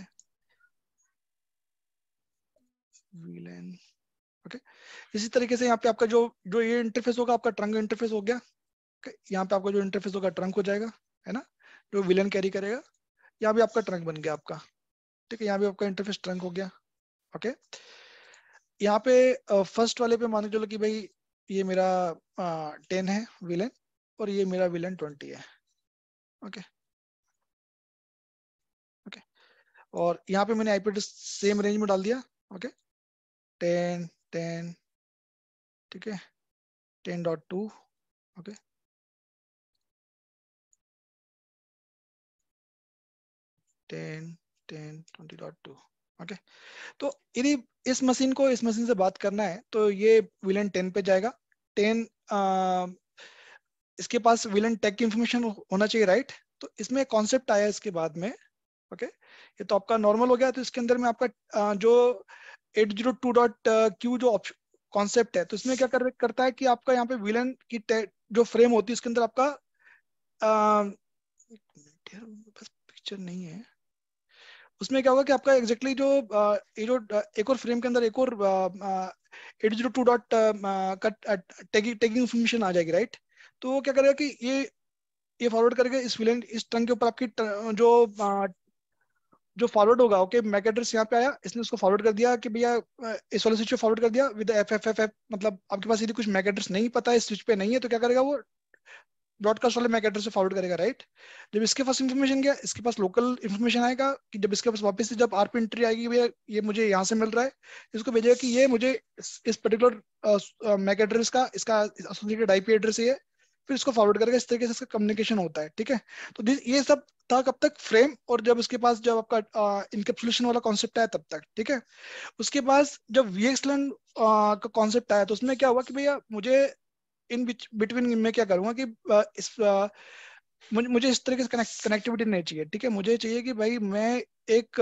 Villain, okay? इसी तरीके से यहाँ पे आपका जो जो ये इंटरफेस होगा आपका ट्रंक इंटरफेस हो गया, okay? यहाँ पे आपका जो इंटरफेस होगा ट्रंक हो जाएगा, है ना? जो विलेन कैरी करेगा, यहाँ भी आपका ट्रंक बन गया आपका, ठीक है? यहाँ भी आपका इंटरफेस ट्रंक हो गया, ओके? यहाँ पे फर्स्ट वाले पे मान के चलो कि भाई ये मेरा 10 है विलेन और ये मेरा विलेन 20 है, ओके? ओके, और यहाँ पे मैंने आईपी एड्रेस सेम रेंज में डाल दिया, ओके? 10 ठीक है, 10.2, ओके? 10.20.2, ओके? तो यदि इस मशीन को इस मशीन से बात करना है तो ये विलेन 10 पे जाएगा। 10 इसके पास विलेन टैग की इंफॉर्मेशन होना चाहिए, राइट? तो इसमें कॉन्सेप्ट आया इसके बाद में, ओके? ये तो आपका नॉर्मल हो गया। तो इसके अंदर में आपका जो 802.q जो कॉन्सेप्ट है, तो इसमें क्या करता है कि आपका यहाँ पे विलेन की जो फ्रेम होती है उसके अंदर आपका बस पिक्चर नहीं है, उसमें क्या होगा कि आपका एग्जैक्टली जो ये जो एक और फ्रेम के अंदर एक और 802 डॉट का टैगिंग इंफॉर्मेशन आ जाएगी, राइट? तो वो क्या करेगा कि ये फॉरवर्ड करेगा इस विलेन इस ट्रंक के ऊपर आपकी जो फॉरवर्ड होगा, ओके? मैक एड्रेस यहाँ पे आया, इसने उसको फॉरवर्ड कर दिया कि भैया इस वाले स्विच पे फॉरवर्ड कर दिया विद एफ, मतलब आपके पास यदि कुछ मैक एड्रेस नहीं पता है, इस स्विच पे नहीं है, तो क्या करेगा वो ब्रॉडकास्ट वाले मैक एड्रेस से फॉरवर्ड करेगा, राइट? जब इसके पास इन्फॉर्मेशन गया, इसके पास लोकल इन्फॉर्मेशन आएगा कि जब इसके पास वापस से जब आरपी एंट्री आएगी भैया ये मुझे यहाँ से मिल रहा है, इसको भेजेगा कि ये मुझे इस पर्टिकुलर मैक एड्रेस का इसका एसोसिएटेड आईपी एड्रेस है, फिर इसको फॉरवर्ड करेगा। इस तरीके से इसका कम्युनिकेशन होता है, ठीक है? तो ये सब था कब तक? फ्रेम, और जब उसके पास जब आपका इनकैप्सुलेशन वाला कॉन्सेप्ट आया तब तक, ठीक है? उसके पास जब VXLAN का कॉन्सेप्ट आया तो उसमें क्या हुआ कि भैया मुझे इन बिटवीन मैं क्या करूंगा कि मुझे इस तरीके से कनेक्टिविटी नहीं चाहिए, ठीक है? मुझे चाहिए कि भाई मैं एक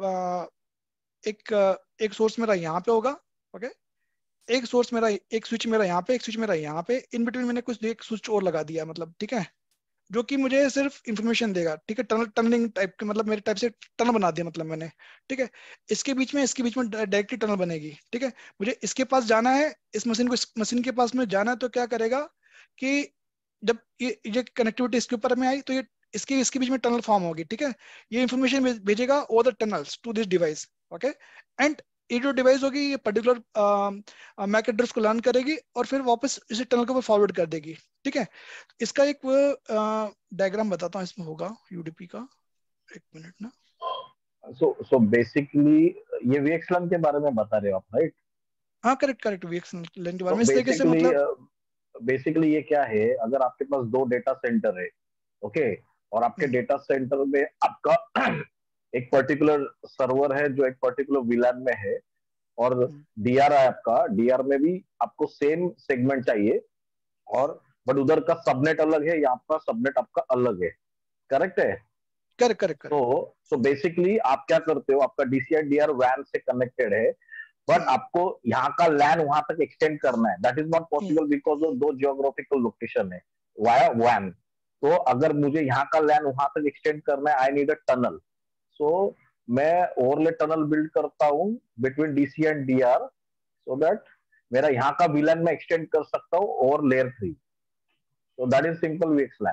एक एक सोर्स मेरा यहाँ पे होगा, ओके? एक सोर्स मेरा, एक स्विच मेरा यहाँ पे, एक स्विच मेरा यहाँ पे, इन बिटवीन मैंने कुछ एक स्विच और लगा दिया, मतलब, ठीक है? जो कि मुझे सिर्फ इंफॉर्मेशन देगा, ठीक है? टनलिंग टाइप के, मतलब मेरे टाइप से टनल बना दिया, मतलब मैंने, ठीक है? इसके बीच में डायरेक्टली टनल बनेगी, ठीक है? मुझे इसके पास जाना है, इस मशीन के पास में जाना है, तो क्या करेगा कि जब ये कनेक्टिविटी इसके ऊपर में आई तो ये इसके बीच में टनल फॉर्म होगी, ठीक है? ये इंफॉर्मेशन भेजेगा over the tunnels to this device, okay? And ये जो डिवाइस होगी ये पर्टिकुलर मैक एड्रेस को लर्न करेगी और फिर वापस इसे टनल के ऊपर फॉरवर्ड कर देगी, ठीक है? इसका एक डायग्राम बताता हूँ, इसमें होगा यूडीपी का, एक मिनट ना। सो बेसिकली ये VXLAN के बारे में बता रहे हो आप, राइट? हाँ, करेक्ट VXLAN के बारे में इस तरीके से, मतलब बेसिकली ये क्या है, अगर आपके पास 2 डेटा सेंटर है, ओके? और आपके डेटा सेंटर में आपका एक पर्टिकुलर सर्वर है जो एक पर्टिकुलर विलान में है, और डीआर है आपका, डीआर में भी आपको सेम सेगमेंट चाहिए, और बट उधर का सबनेट अलग है, यहाँ का सबनेट आपका अलग है, करेक्ट है? Correct correct correct. तो बेसिकली आप क्या करते हो, आपका डीसीआई डीआर वैन से कनेक्टेड है, बट आपको यहाँ का लैन वहां तक एक्सटेंड करना है, that is not possible because of दो जियोग्राफिकल लोकेशन है वाया वैन। तो अगर मुझे यहाँ का लैन वहां तक एक्सटेंड करना है, आई नीड अ टनल। सो मैं ओवरले टनल बिल्ड करता हूँ between DC and DR, so that मेरा यहाँ का विलान में एक्सटेंड कर सकता हूँ over layer 3। So that is simple VXLAN.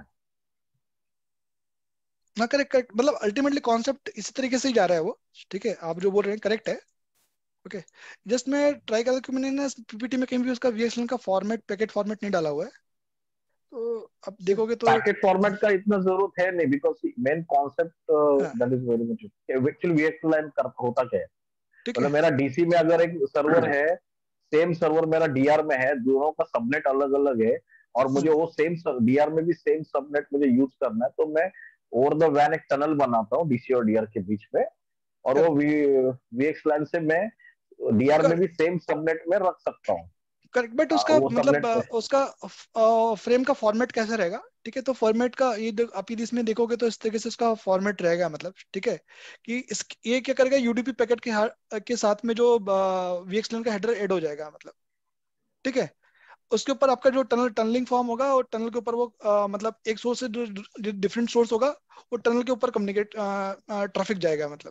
हाँ करेक्ट करेक्ट, मतलब अल्टीमेटली कॉन्सेप्ट इसी तरीके से ही जा रहा है वो, ठीक है, आप जो बोल रहे हैं करेक्ट है। ओके, जस्ट मैं ट्राई कर रहा हूँ कि मैंने ना पीपीटी में कहीं भी उसका वीएक्सएल का फॉर्मेट, पैकेट फॉर्मेट नहीं डाला हुआ है, तो अब देखोगे तो पैकेट फॉर्मेट का इतना जरूरत है नहीं, because main concept that is very much actually VXLAN होता क्या है, ठीक मतलब है। मेरा डीसी में अगर एक सर्वर है, सेम सर्वर मेरा डीआर में है, दोनों का सबनेट अलग अलग है, और मुझे वो सेम डीआर में भी सेम सबनेट मुझे यूज करना है, तो मैं ओवर द वैन एक टनल बनाता हूँ डीसी और डीआर के बीच में, और वो वीएक्सलैन से मैं डीआर में भी सेम सबनेट में रख सकता हूँ। करेक्ट, बट उसका वो मतलब सबनेट उसका फ्रेम का फॉर्मेट कैसा रहेगा, ठीक है, तो फॉर्मेट का ये आप यदि इसमें देखोगे तो इस तरीके से उसका फॉर्मेट रहेगा, मतलब ठीक है, कि इस ये क्या करेगा, यूडीपी पैकेट के साथ में जो वीएक्सएल का हेडर ऐड हो जाएगा, मतलब ठीक है, उसके ऊपर आपका जो टनलिंग फॉर्म होगा, और टनल के ऊपर वो मतलब एक सोर्स से डिफरेंट सोर्स होगा, वो टनल के ऊपर कम्युनिकेट ट्रैफिक जाएगा, मतलब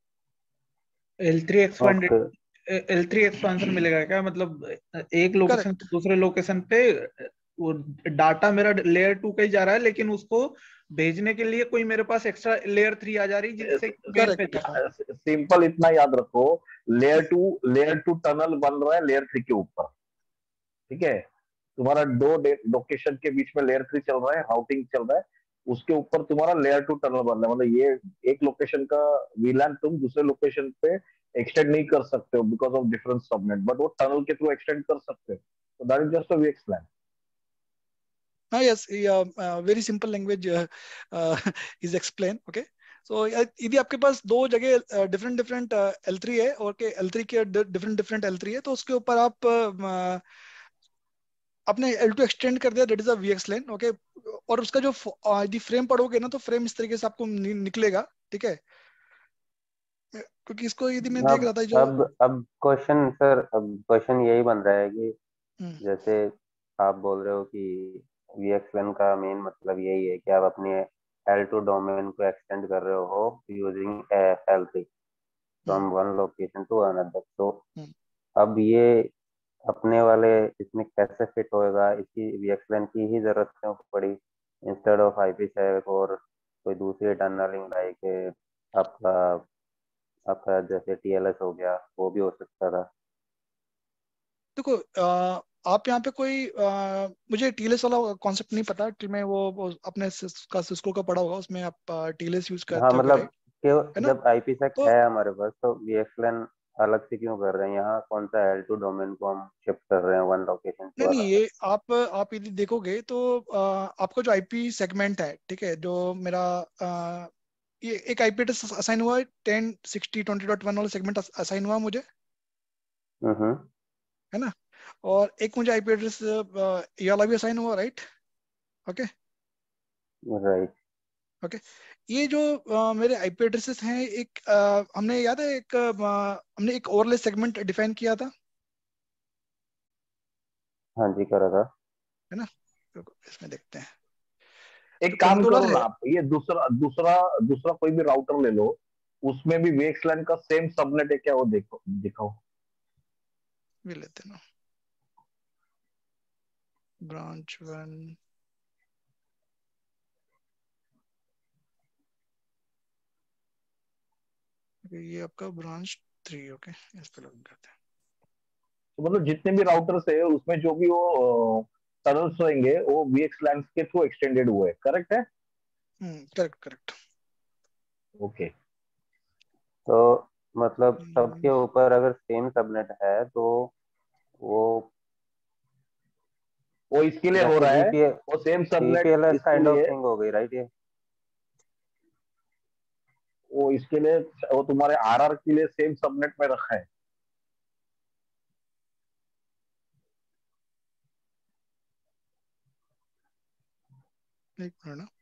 L3 एक्सपेंडेड, L3 एक्सपेंशन मिलेगा क्या, मतलब एक लोकेशन करेक्ट से दूसरे लोकेशन पे वो डाटा मेरा लेयर 2 का ही जा रहा है, लेकिन उसको भेजने के लिए कोई मेरे पास एक्स्ट्रा लेयर 3 आ जा रही जिससे मेन पे करेक्ट। जा रहा हूँ। सिंपल इतना याद रखो, लेयर टू टनल बन रहा है लेयर 3 के ऊपर, ठीक है, तुम्हारा दो लोकेशन के बीच में लेयर 3 चल रहा है, राउटिंग चल रहा है, उसके ऊपर तुम्हारा लेयर 2 टनल बन रहा है, मतलब ये एक लोकेशन का वीलैन तुम दूसरे लोकेशन पे एक्सटेंड नहीं कर सकते हो because of different subnet, but वो टनल के थ्रू एक्सटेंड कर सकते हो, तो that is just a VXLAN. हाँ yes, very simple language is explain. Okay, so यदि आपके पास दो जगह डिफरेंट डिफरेंट L3 है, और के L3 के डिफरेंट डिफरेंट L3 है, तो उसके ऊपर आप अपने L2 एक्सटेंड कर दिया, that is a VXLAN। Okay, और उसका जो यदि फ्रेम पढ़ोगे ना, तो फ्रेम इस तरीके से आपको निकलेगा, ठीक है, क्योंकि इसको यदि मैं देख रहा अब था जो अब क्वेश्चन सर, अब क्वेश्चन यही बन रहा है कि हम्म, जैसे आप बोल रहे हो कि VXLAN का मेन मतलब यही है कि आप अपने L2 डोमेन को एक्सटेंड कर रहे हो using L3 hmm, from one location to another. तो हम्म। अब ये अपने वाले इसमें कैसे फिट होएगा, इसी VXLAN की ही जरूरत क्यों पड़ी इंस्टेड ऑफ IPsec और कोई दूसरी टनलिंग लाइक आपका आपका जैसे TLS हो गया, वो भी हो सकता था। देखो आप यहाँ पे कोई मुझे टीएलएस वाला कॉन्सेप्ट नहीं पता कि मैं वो अपने सिस्को का पढ़ा होगा, उसमें आप टीएलएस यूज हाँ करते हो, मतलब राइट, है कि ना? जब IPsec तो है हमारे पास तो VXLAN अलग से क्यों कर रहे हैं, यहाँ कौन सा L2 डोमेन को हम शिफ्ट कर रहे हैं वन लोकेशन टू नहीं नहीं, अनदर। ये आप यदि देखोगे तो आपका जो आईपी सेगमेंट है, ठीक है, जो मेरा ये एक आईपी एड्रेस असाइन हुआ है, 10.60.20.1 वाला सेगमेंट असाइन हुआ मुझे, हम्म। है ना, और एक मुझे आईपी एड्रेस ये वाला भी असाइन हुआ, राइट। Okay right. ओके, ये जो मेरे आईपी एड्रेसेस हैं, एक हमने याद है, एक हमने एक ओवरले सेगमेंट डिफाइन किया था, हाँ जी, करा था। है ना, रुको, इसमें देखते हैं, जो एक काम कंट्रोलर करो ना है। आप, ये दूसरा दूसरा दूसरा कोई भी राउटर ले लो, उसमें भी वीएक्सलैन का सेम सबनेट है क्या, वो देखो दिखाओ। ये लेते हैं ना, ब्रांच 1, ये आपका ब्रांच 3। ओके, इस पे लॉगिन करते हैं। तो मतलब जितने भी राउटर्स है उसमें जो भी वो टनल्स रहेंगे वो वीएक्सलैन के थ्रू एक्सटेंडेड हुए, करेक्ट है? Correct correct. ओके। तो मतलब सबके ऊपर अगर सेम सबनेट है तो वो वो इसके लिए हो जैसे रहा है, VPA वो सेम सबनेट VPLS इसके काइंड ऑफ लिए, थिंग हो गई, राइट ये। वो इसके लिए वो तुम्हारे आरआर के लिए सेम सबनेट में रखा है। एक मिनट ना।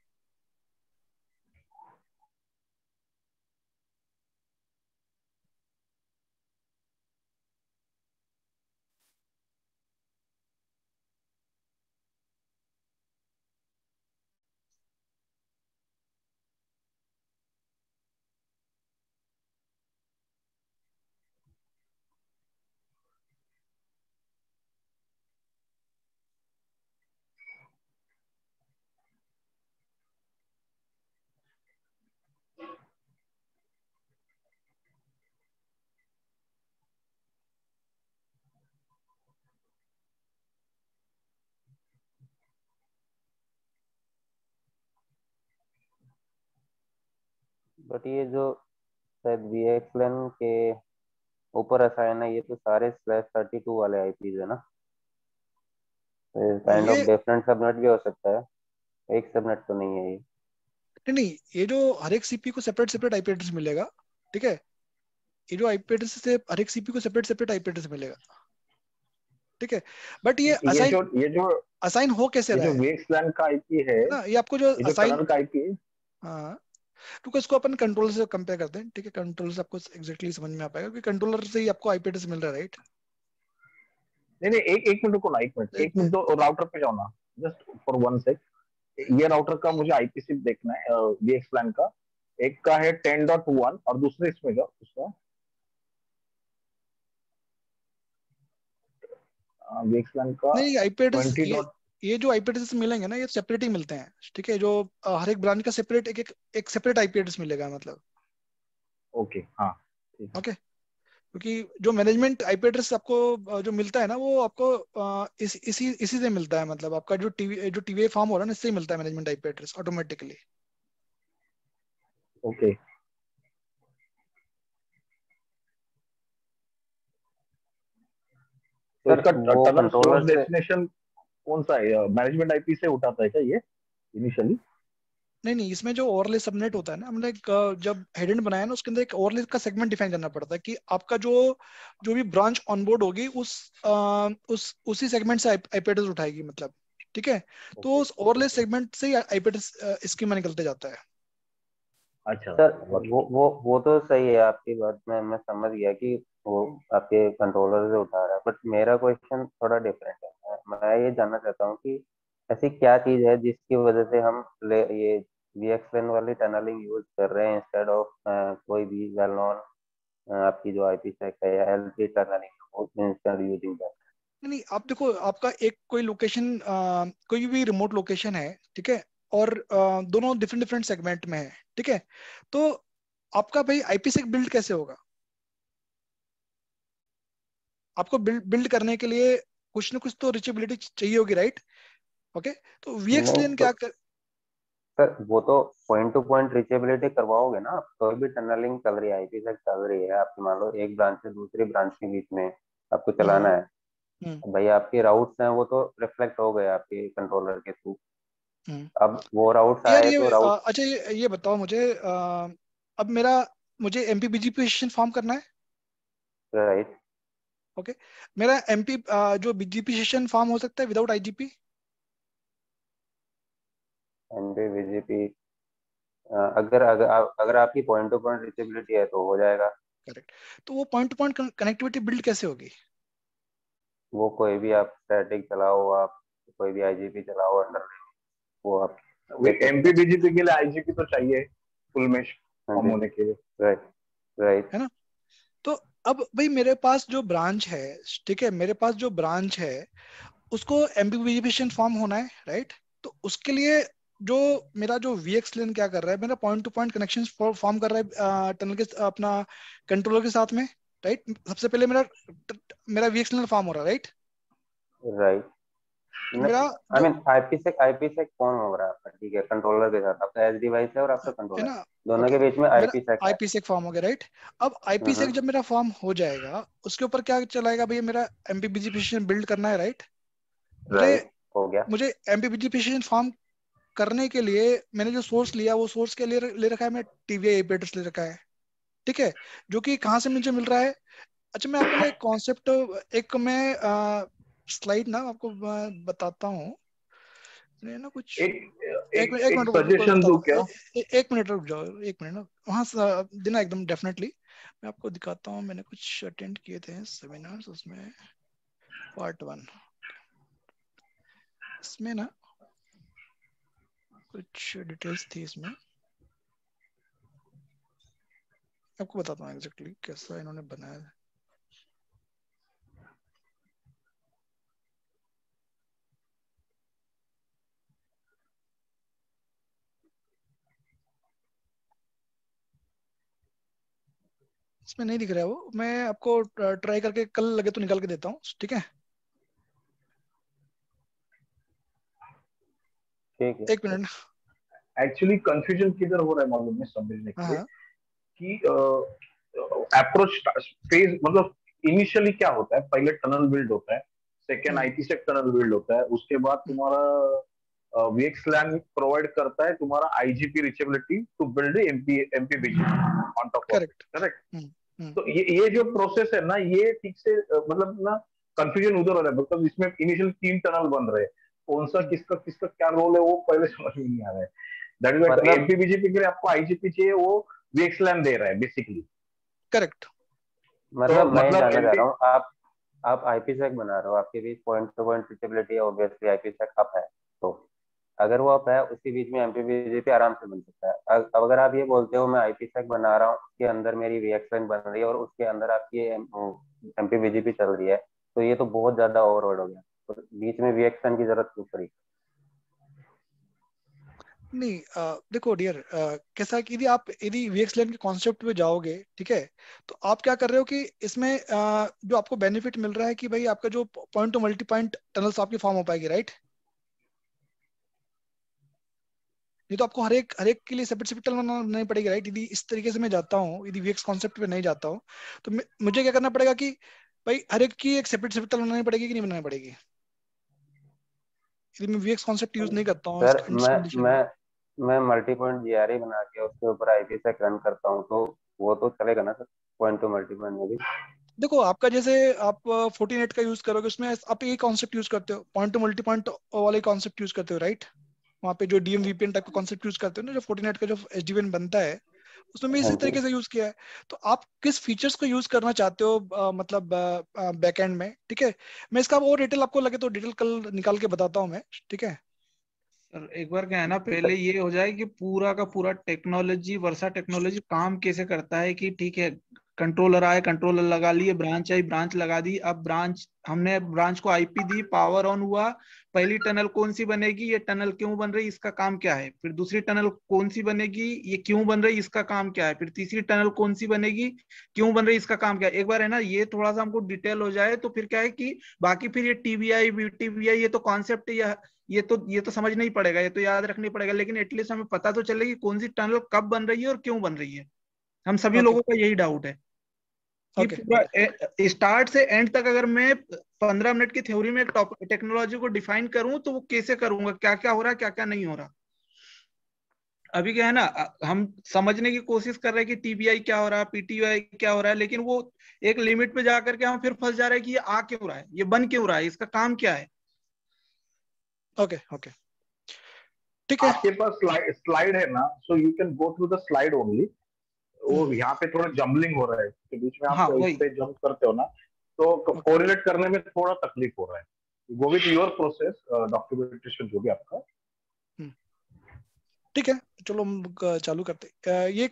बट ये जो शायद VXLAN के ऊपर असाइन है, ये तो सारे /32 वाले आईपीज है ना, काइंड ऑफ ये डिफरेंट सबनेट भी हो सकता है, एक सबनेट तो नहीं है ये। नहीं, ये जो हर एक सीपी को सेपरेट सेपरेट आईपी एड्रेस मिलेगा, ठीक है। ये जो आईपी एड्रेस से हर एक सीपी को सेपरेट सेपरेट आईपी एड्रेस मिलेगा, ठीक है। बट ये असाइन हो कैसे ये रहा जो है VXLAN का आईपी है, ना, ये आपको जो ये जो असाइन, टनल का आईपी है। हाँ, तो इसको अपन कंट्रोलर से कंपेयर करते हैं, ठीक है। कंट्रोलर से आपको एग्जैक्टली समझ में आ पाएगा कि कंट्रोलर से ही आपको आईपी एड्रेस मिल रहा है, राइट। नहीं नहीं, एक मिनट रुको ना, एक मिनट दो, राउटर पे जाओ ना, जस्ट फॉर 1 सेक। ये राउटर का मुझे आईपी सिर्फ देखना है, VXLAN का। एक का है 10.1 और दूसरे इसमें जाओ, उसका VXLAN का नहीं, आईपी एड्रेस 20. ये जो आईपी एड्रेस मिलेंगे ना, ये सेपरेट ही मिलते हैं, ठीक है। जो हर एक ब्रांच का सेपरेट एक सेपरेट आईपी एड्रेस मिलेगा, मतलब। ओके, हाँ ठीक है। ओके, क्योंकि जो मैनेजमेंट आईपी एड्रेस आपको जो मिलता है ना, वो आपको इसी से मिलता है, मतलब आपका जो टीवी फॉर्म हो रहा है ना, इससे ही मिलता है management IP address automatically. Okay, तो सर इसका वो टनल कंट्रोलर सोर्स से, डेस्टिनेशन कौन सा है? मैनेजमेंट आईपी से उठाता है क्या ये इनिशियली? नहीं नहीं, इसमें जो ओवरले सबनेट होता है ना, हमने जब हेडेंड बनाया ना, उसके अंदर एक ओवरले का सेगमेंट डिफाइन करना पड़ता है कि आपका जो जो भी ब्रांच ऑनबोर्ड होगी, उसी सेगमेंट से आईपी एड्रेस उठाएगी, मतलब, ठीक है। तो ओके उस ओवरले ओके, सेगमेंट से ही आईपी एड्रेस स्कीमा निकलते जाता है। अच्छा सर बहुत वो तो सही है आपकी बात में, मैं समझ गया कि वो आपके कंट्रोलर से उठा रहा है, बट मेरा क्वेश्चन थोड़ा डिफरेंट है। मैं ये जानना चाहता हूँ कि ऐसी क्या चीज है जिसकी वजह से हम ये VXLAN वाली टनलिंग यूज कर रहे हैं इंस्टेड ऑफ कोई भी वेल नोन आपकी जो IP सेक है या L3 tunnelling instead using that. नहीं नहीं, आप देखो, आपका एक कोई लोकेशन, कोई भी रिमोट लोकेशन है, ठीक है, और दोनों डिफरेंट डिफरेंट सेगमेंट में है, ठीक है। तो आपका भाई आईपी सेक बिल्ड कैसे होगा? आपको बिल्ड करने के लिए कुछ ना कुछ तो रिचेबिलिटी चाहिए होगी, राइट। ओके, तो नहीं वीएक्सएलएन तो क्या कर, सर वो तो पॉइंट टू पॉइंट रिचेबिलिटी करवाओगे ना आप, कोई भी टनलिंग चल रही है, IP सेक चल रही है आपकी, मान लो एक ब्रांच से दूसरी ब्रांच के बीच में आपको चलाना हम्म है, हम्म भाई आपके राउट्स हैं वो तो रिफ्लेक्ट हो गए आपके कंट्रोलर के थ्रू। हम्म। अब वो राउट्स यार आए ये तो राउट, अच्छा, ये बताओ मुझे, अब मेरा मुझे एमपीबीजीपी सेशन फॉर्म करना है। राइट, ओके, मेरा एमपी जो बीजीपी सेशन फॉर्म हो सकता है विदाउट आईजीपी? NPVGP अगर आपकी पॉइंट टू पॉइंट रिचेबिलिटी है तो हो जाएगा। करेक्ट। तो वो point to point connectivity build कैसे होगी? वो कोई भी आप स्टैटिक चलाओ, आप कोई भी IGP चलाओ अंडर, वो आप देख सकते हैं। एमपीबीजीपी के लिए आईजीपी तो चाहिए फुल मेश हाँ फॉर्म जी, होने के लिए। Right right. है ना। तो अब भाई मेरे पास जो ब्रांच है, ठीक है, मेरे पास जो ब्रांच है, उसको एम्बिगुइफिकेशन फॉर्म होना है, राइट। तो उसके लिए जो मेरा जो वीएक्सएलएन क्या कर रहा है, मेरा point to point connection form कर रहा है टनल के अपना कंट्रोलर के साथ में, राइट। सबसे पहले मेरा मेरा वीएक्सएलएन फॉर्म हो रहा है, राइट। राइट, तो मेरा आई जो मीन IP सेक कौन हो रहा है आपका, ठीक है, कंट्रोलर के साथ आपका एज डिवाइस है और आपका है कंट्रोलर, ना, दोनों ओके, के बीच में मेरा IP सेक है। आईपी सेक फॉर्म हो गया, राइट। अब आईपी सेक जब मेरा फॉर्म हो जाएगा, उसके ऊपर क्या चलाएगा भैया, मेरा एमपीबीजी बिल्ड करना है, राइट। मुझे राइट, हो गया। मुझे एमपीबीजी फॉर्म करने के लिए मैंने जो सोर्स लिया वो सोर्स के लिए ले रखा है, मैं टीवीआई आईपी एड्रेस ले रखा है, ठीक है, जो कि कहाँ से मुझे मिल रहा है। अच्छा मैं आपको ना एक कॉन्सेप्ट, एक मैं स्लाइड ना आपको बताता हूँ, मैं ना कुछ एक एक एक एक एक मिनट रुको, सजेशन बताता दूं हूँ, क्या? एक मिनट रुक जाओ, एक मिनट ना, वहाँ देना एकदम डेफिनेटली। मैं आपको दिखाता हूँ, मैंने कुछ अटेंड किए थे सेमिनार्स, उसमें पार्ट 1, इसमें ना कुछ डिटेल्स थी इसमें, आपको बताता हूँ एग्जैक्टली कैसा इन्होंने बनाया है। इसमें नहीं दिख रहा है वो, मैं आपको ट्राई करके कल लगे तो निकाल के देता हूँ, ठीक है। ठीक है। एक मिनट। एक्चुअली कंफ्यूजन किधर हो रहा है मालूम है समझने के लिए हाँ कि अप्रोच फेज, मतलब इनिशियली क्या होता है, पहले टनल बिल्ड होता है, सेकेंड आईपीसेक टनल बिल्ड होता है, उसके बाद तुम्हारा वीएक्सलैन प्रोवाइड करता है तुम्हारा IGP reachability to build MPBGP on top of it, correct. Correct. तो ये जो प्रोसेस है ना, ये ठीक से मतलब ना कंफ्यूजन उधर हो रहा है, मतलब इसमें इनिशियल 3 टनल बन रहे हैं, कौन सा किसका किसका क्या रोल है वो पहले समझ में नहीं आ रहा है। दैट इज व्हाई मतलब एमपीबीजी के लिए आपको आईजीपी चाहिए, वो वीएक्सलैन दे रहा है बेसिकली। करेक्ट। तो मतलब मैं ये मतलब जानना चाह एमपी रहा हूँ, आप आईपीसेक बना रहे हो, आपके बीच point to point reachability obviously IPsec up है, तो अगर वो अप है उसके बीच में एमपीबीजी पे आराम से बन सकता है। अब अगर आप ये बोलते हो मैं आईपीसेक बना रहा हूँ, उसके अंदर मेरी वीएक्सलैन बन रही है और उसके अंदर आपकी एमपीबीजी भी चल रही है, तो ये तो बहुत ज्यादा ओवरलोड हो गया, तो बीच में वीएक्सलैन की जरूरत क्यों पड़ी? नहीं देखो डियर, कैसा है कि यदि वीएक्सलैन के कॉन्सेप्ट पे जाओगे, ठीक है, तो आप क्या कर रहे हो कि इसमें जो आपको बेनिफिट मिल रहा है कि भाई आपका जो point to multi point tunnels आपकी फॉर्म हो पाएगी, राइट। नहीं तो आपको हर एक के लिए सेपरेट सेपरेट टनल बनानी पड़ेगी, राइट। यदि इस तरीके से मैं जाता हूँ, यदि वीएक्स कॉन्सेप्ट पे नहीं जाता हूँ, तो मुझे क्या करना पड़ेगा कि भाई हर एक की एक सेपरेट सेपरेट टनल बनानी पड़ेगी कि नहीं बनानी पड़ेगी, यदि मैं वीएक्स कॉन्सेप्ट यूज नहीं करता हूँ इस सर इस कंडीशन में। मैं मल्टी पॉइंट जीआरई बना के उसके ऊपर आईपीसेक रन करता हूँ, तो वो तो चलेगा ना sir, point to multi point में भी? देखो आपका जैसे आप 14 का यूज करोगे, उसमें आप ये कॉन्सेप्ट यूज करते हो, पॉइंट टू मल्टी पॉइंट वाले कॉन्सेप्ट यूज करते हो, राइट। वहाँ पे जो डीएम वीपीएन टाइप का कॉन्सेप्ट यूज करते हो ना, जो 14 का जो एसडीवीएन बनता है, उसमें भी हाँ इसी जी। तरीके से यूज किया है। तो आप किस फीचर्स को यूज करना चाहते हो, मतलब बैकएंड में, ठीक है। मैं इसका और डिटेल आपको लगे तो डिटेल कल निकाल के बताता हूँ मैं, ठीक है। सर एक बार क्या है ना, पहले ये हो जाए कि पूरा का पूरा टेक्नोलॉजी, वर्सा टेक्नोलॉजी काम कैसे करता है, कि ठीक है कंट्रोलर आए, कंट्रोलर लगा लिए, ब्रांच आई, ब्रांच लगा दी, अब ब्रांच, हमने ब्रांच को आईपी दी, पावर ऑन हुआ, पहली टनल कौन सी बनेगी, ये टनल क्यों बन रही, इसका काम क्या है, फिर दूसरी टनल कौन सी बनेगी, ये क्यों बन रही, इसका काम क्या है, फिर तीसरी टनल कौन सी बनेगी, क्यों बन रही, इसका काम क्या है। एक बार है ना ये थोड़ा सा हमको डिटेल हो जाए तो फिर क्या है कि बाकी फिर ये टीबीआई बीटीबीआई ये तो कॉन्सेप्ट, ये तो समझ नहीं पड़ेगा, ये तो याद रखनी पड़ेगा, लेकिन एटलीस्ट हमें पता तो चले कि कौन सी टनल कब बन रही है और क्यों बन रही है। हम सभी ओके लोगों का यही डाउट है कि ओके पूरा ओके स्टार्ट से एंड तक अगर मैं 15 मिनट की थ्योरी में टेक्नोलॉजी को डिफाइन करूं तो वो कैसे करूंगा, क्या क्या हो रहा है, क्या क्या नहीं हो रहा। अभी क्या है ना, हम समझने की कोशिश कर रहे हैं कि टीबीआई क्या हो रहा है, पीटीआई क्या हो रहा है, लेकिन वो एक लिमिट पे जाकर के हम फिर फंस जा रहे हैं कि ये आ क्यों रहा है, ये बन क्यों रहा है, इसका काम क्या है। ओके ओके ठीक है। आपके पास स्लाइड है ना, so you can go through the slide only. वो यहाँ पे थोड़ा जम्बलिंग हो रहा है के बीच में, हाँ आप इस वही। पे जंप करते हो ना, तो ओके कोरिलेट करने में थोड़ा तकलीफ हो रहा है। Go with your process, documentation जो भी आपका। ठीक है, चलो हम चालू करते ये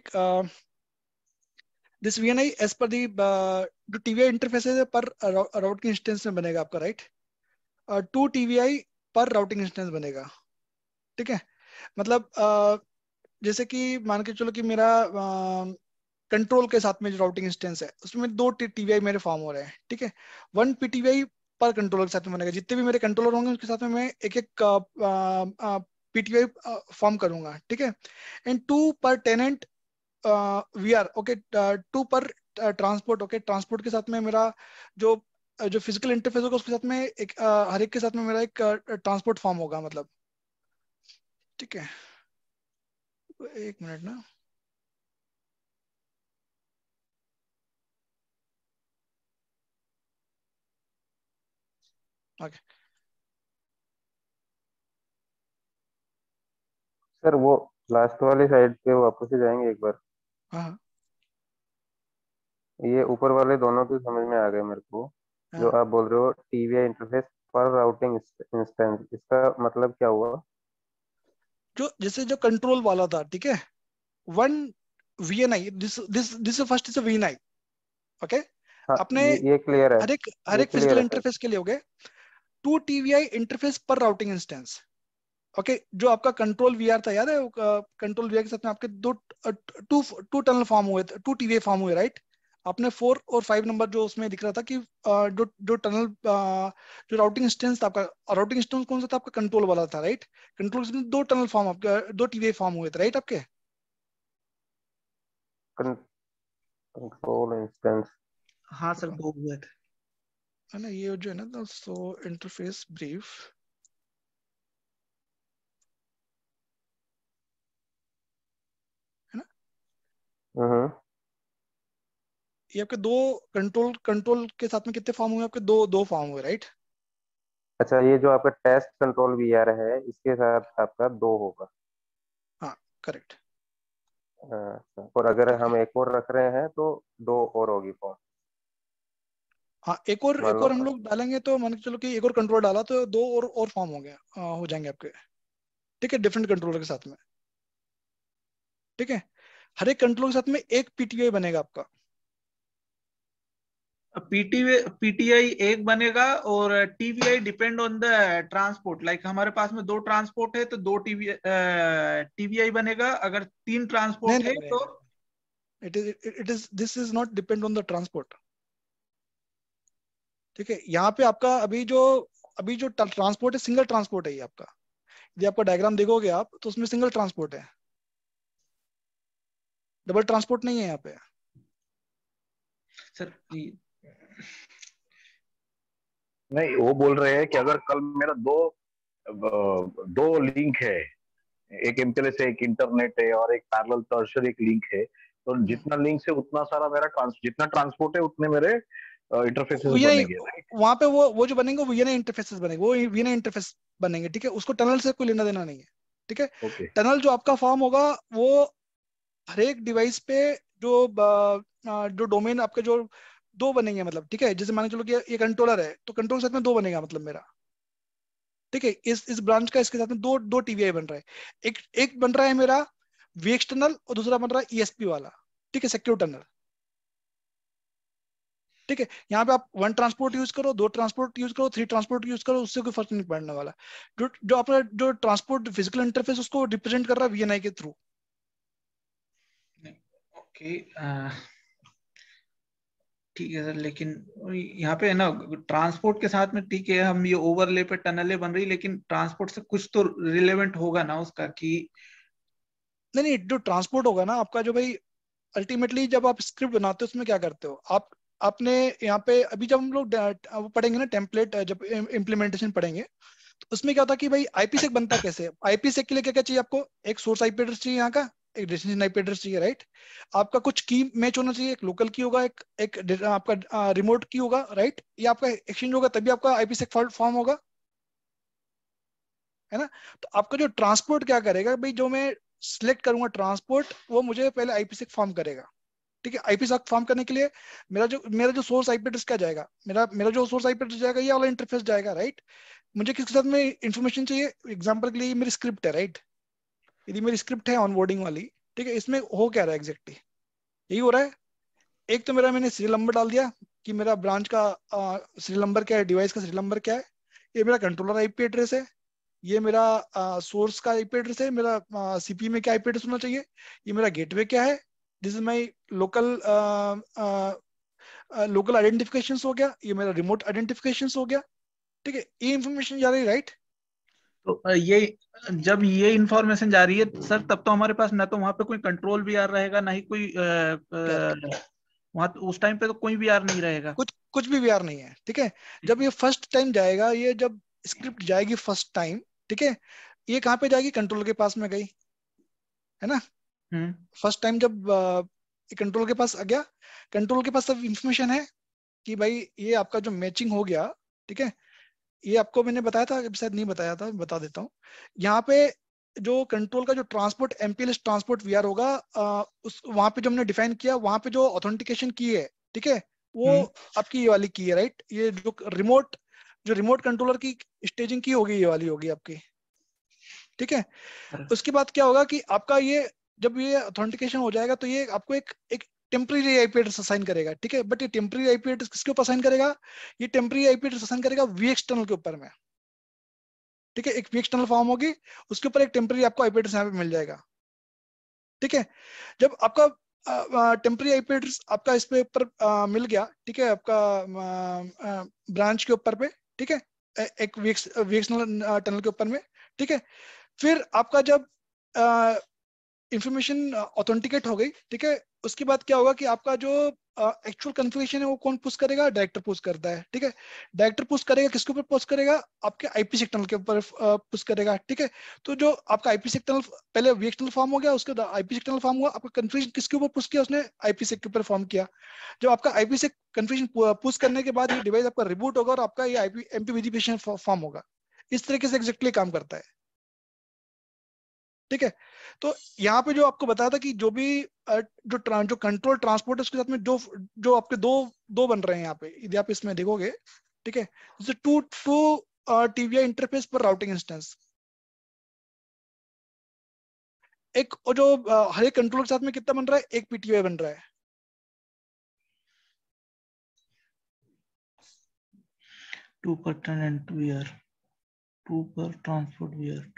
दिस वीएनआई एज पर दी जो टीवीआई इंटरफेस है पर राउटिंग इंस्टेंस में बनेगा आपका, राइट। 2 टीवीआई पर राउटिंग इंस्टेंस बनेगा, ठीक है। मतलब जैसे कि मान के चलो कि मेरा कंट्रोल के साथ में जो राउटिंग इंस्टेंस है उसमें 2 टीवीआई मेरे फॉर्म हो रहे हैं, ठीक है। 1 पीटीवीआई पर कंट्रोलर के साथ में बनेगा, जितने भी मेरे कंट्रोलर होंगे उसके साथ में मैं एक एक पीटीवीआई फॉर्म करूंगा, ठीक है। एंड 2 पर टेनेंट वीआर, ओके। 2 पर ट्रांसपोर्ट, ओके। ट्रांसपोर्ट के साथ में मेरा जो जो फिजिकल इंटरफेस होगा उसके साथ में एक हर एक के साथ में मेरा एक ट्रांसपोर्ट फॉर्म होगा, मतलब ठीक है, एक मिनट ना। ओके, सर वो लास्ट वाली साइड पे वापस से जाएंगे एक बार। हाँ ये ऊपर वाले दोनों तो समझ में आ गए मेरे को। जो हाँ। आप बोल रहे हो टीवीआई इंटरफेस पर राउटिंग इंस्टेंस, इसका मतलब क्या हुआ? जो जैसे जो कंट्रोल वाला था, ठीक है, one VNI, this first is VNI। Okay, हाँ, अपने ये क्लियर है। हर ये एक क्लियर फिजिकल है सर। इंटरफेस के लिए हो गए 2 TVI इंटरफेस पर राउटिंग इंस्टेंस। ओके, जो आपका कंट्रोल VR था, याद है? कंट्रोल VR के साथ में आपके दो टू टू टनल फॉर्म हुए थे, 2 TVI फॉर्म हुए, राइट? आपने 4 और 5 नंबर जो उसमें दिख रहा था कि जो जो टनल जो राउटिंग इंस्टेंस था आपका, राउटिंग इंस्टेंस कौन सा था आपका? कंट्रोल वाला था, राइट? कंट्रोल में 2 टनल फॉर्म आपके, 2 TVI फॉर्म हुए थे, राइट आपके? Control instance. हाँ सर, 2 हुए थे। है ना, ये जो है ना, सो इंटरफेस ब्रीफ, है ना? हम्म। ये आपके दो कंट्रोल के साथ में कितने फॉर्म हुए आपके? दो दो फॉर्म हुए, राइट? अच्छा, ये जो आपका टेस्ट कंट्रोल वीआर है इसके साथ आपका 2 होगा। हाँ, करेक्ट। अच्छा, और अगर ठीक है, हम एक और रख रहे हैं तो 2 और होगी फॉर्म। हाँ, मान एक लो। और हम लोग डालेंगे तो मान के चलो कि एक और कंट्रोल डाला तो दो और फॉर्म हो गया, हो जाएंगे आपके। ठीक है, डिफरेंट कंट्रोलर के साथ में। ठीक है, हर एक कंट्रोलर के साथ में एक PTI बनेगा आपका। पीटीआई एक बनेगा और TVI depend on the transport. Like हमारे पास में 2 ट्रांसपोर्ट है तो 2 टीवीआई बनेगा। अगर 3 नहीं ट्रांसपोर्ट है नहीं नहीं तो नहीं, it is this is not depend on the transport. ठीक है, यहाँ पे आपका अभी जो ट्रांसपोर्ट है, सिंगल ट्रांसपोर्ट है ये आपका। यदि आपका डायग्राम देखोगे आप तो उसमें सिंगल ट्रांसपोर्ट है, डबल ट्रांसपोर्ट नहीं है यहाँ पे। सर नहीं, वो बोल रहे हैं कि अगर कल मेरा दो लिंक है, एक MPLS है, एक इंटरनेट है, और एक पैरेलल टर्शियरी एक लिंक है, तो जितना लिंक है उतना सारा मेरा जितना ट्रांसपोर्ट है उतने मेरे इंटरफेसेस VNI, बनेंगे, राइट? वहां पे वो जो बनेंगे वो VNI इंटरफेसेस बनेंगे, वो VNI इंटरफेस बनेंगे। ठीक है, उसको टनल से कोई लेना देना नहीं है। ठीक है, ओके। टनल जो आपका फॉर्म होगा वो हर एक डिवाइस पे जो डोमेन आपके जो दो बनेंगे, मतलब ठीक है, जैसे मान के चलो कि ये कंट्रोलर है तो कंट्रोल के साथ में दो बनेगा, मतलब मेरा। ठीक है, इस ब्रांच का इसके साथ में दो दो TVI बन रहा है। एक एक बन रहा है मेरा VXटर्नल और दूसरा बन रहा है ESP वाला। ठीक है, सिक्योर टनल। ठीक है, यहाँ पे आप 1 ट्रांसपोर्ट यूज करो, 2 ट्रांसपोर्ट यूज करो, 3 ट्रांसपोर्ट यूज करो, उससे कोई फर्क नहीं पड़ने वाला। जो जो अपना जो ट्रांसपोर्ट फिजिकल इंटरफेस उसको रिप्रेजेंट कर रहा है VNI के थ्रू। ओके, ठीक है सर। लेकिन यहाँ पे है ना, ट्रांसपोर्ट के साथ में ठीक है, हम ये ओवरले पे टनलें बन रही, लेकिन ट्रांसपोर्ट से कुछ तो रिलेवेंट होगा ना उसका कि। नहीं नहीं, जो ट्रांसपोर्ट होगा ना आपका, जो भाई अल्टीमेटली जब आप स्क्रिप्ट बनाते हो उसमें क्या करते हो आप? आपने यहाँ पे अभी जब हम लोग वो पढ़ेंगे ना टेम्पलेट, जब इम्प्लीमेंटेशन पढ़ेंगे तो उसमें क्या होता है कि भाई IPsec बनता कैसे? IPsec के लिए क्या क्या चाहिए आपको? एक सोर्स IP एड्रेस चाहिए यहाँ का, एक डेस्टिनेशन IP एड्रेस चाहिए, राइट? आपका कुछ की मैच होना चाहिए, एक लोकल की होगा, एक आपका रिमोट की होगा, राइट? ये आपका एक्सचेंज होगा तभी आपका IPsec फॉर्म होगा, है ना? तो आपका जो ट्रांसपोर्ट क्या करेगा भाई, जो मैं सिलेक्ट करूंगा ट्रांसपोर्ट, वो मुझे पहले IPsec फॉर्म करेगा। ठीक है, IPsec फॉर्म करने के लिए मेरा जो सोर्स IP एड्रेस क्या जाएगा, मेरा जो सोर्स IP एड्रेस जाएगा, ये वाला इंटरफेस जाएगा, राइट? मुझे किसके साथ में इंफॉर्मेशन चाहिए? एग्जांपल के लिए मेरी स्क्रिप्ट है, राइट? यदि मेरी स्क्रिप्ट है ऑनबोर्डिंग वाली, ठीक है, इसमें हो क्या रहा है एग्जैक्टली? यही हो रहा है। एक तो मैंने सीरियल नंबर डाल दिया कि मेरा ब्रांच का सीरियल नंबर क्या है, डिवाइस का सीरियल नंबर क्या है। ये मेरा कंट्रोलर IP एड्रेस है। ये मेरा सोर्स का IP एड्रेस है। मेरा CP में क्या IP एड्रेस होना चाहिए? ये मेरा गेटवे क्या है? This is my local local identification हो गया। ये मेरा रिमोट आइडेंटिफिकेशन हो गया। ठीक है, ये इंफॉर्मेशन जा रही है, राइट? तो ये जब ये इंफॉर्मेशन जा रही है सर, तब तो हमारे पास ना तो वहां पे कोई कंट्रोल VR रहेगा, ना ही कोई करेक्ट, वहां उस टाइम पे तो कोई VR नहीं रहेगा। कुछ कुछ भी VR नहीं है। ठीक है, जब ये फर्स्ट टाइम जाएगा, ये जब स्क्रिप्ट जाएगी फर्स्ट टाइम, ठीक है, ये कहाँ पे जाएगी, कंट्रोलर के पास में गई, है ना। फर्स्ट टाइम जब कंट्रोलर के पास आ गया, कंट्रोलर के पास सब इंफॉर्मेशन है कि भाई ये आपका जो मैचिंग हो गया, ठीक है। ये आपको मैंने बताया था, शायद नहीं बताया था, बता देता हूँ। यहाँ पे जो कंट्रोल का जो ट्रांसपोर्ट एमपीएलएस ट्रांसपोर्ट वीआर होगा, उस वहां पे जो हमने डिफाइन किया, वहां पे जो ऑथेंटिकेशन की है, ठीक है, वो आपकी ये वाली की है, राइट। ये जो रिमोट कंट्रोलर की स्टेजिंग की होगी, ये वाली होगी आपकी, ठीक है। उसके बाद क्या होगा कि आपका ये जब ये ऑथेंटिकेशन हो जाएगा तो ये आपको एक टेम्पररी आईपी एड्रेस असाइन करेगा, ठीक है। बट ये टेम्पररी आईपी एड्रेस किसके ऊपर असाइन करेगा, ये टेम्पररी आईपी एड्रेस असाइन करेगा वी एक्सटर्नल के ऊपर में, ठीक है। एक वी एक्सटर्नल फॉर्म होगी, उसके ऊपर एक टेम्पररी आपको आईपी एड्रेस यहाँ पे मिल जाएगा, ठीक है। जब आपका टेम्पररी आईपी एड्रेस आपका इस पे ऊपर मिल गया, ठीक है, आपका ब्रांच के ऊपर पे, ठीक है, एक वी एक्सटर्नल टनल के ऊपर में, ठीक है। फिर आपका जब इंफॉर्मेशन ऑथेंटिकेट हो गई, ठीक है, उसके बाद क्या होगा कि आपका जो एक्चुअल कन्फिगरेशन है वो कौन पुश करेगा, डायरेक्टर पुश करता है, ठीक है। डायरेक्टर पुश करेगा, किसके ऊपर पुश करेगा, आपके आईपी एक्सटर्नल के ऊपर पुश करेगा, ठीक है। तो जो आपका आईपी एक्सटर्नल पहले वी एक्सटर्नल फॉर्म हो गया, उसके बाद आईपी एक्सटर्नल फॉर्म हुआ, आपका कन्फिगरेशन किसके ऊपर पुश किया, उसने आईपी सेक के ऊपर फॉर्म किया। जब आपका आईपी सेक कन्फिगरेशन पुश करने के बाद ये डिवाइस आपका रिबूट होगा और आपका ये आईपी एमपीवीजी फॉर्म होगा। इस तरीके से एग्जैक्टली काम करता है, ठीक है। तो यहाँ पे जो आपको बताया था कि जो भी जो कंट्रोल ट्रांसपोर्ट है उसके साथ में जो जो आपके दो बन रहे हैं यहाँ पे, यदि आप इसमें देखोगे, ठीक है, जैसे टू टीवीआई इंटरफेस पर राउटिंग इंस्टेंस, एक जो हर एक कंट्रोल के साथ में कितना बन रहा है, एक पीटीओआई बन रहा है। Two per tenant VR, two per transport VR.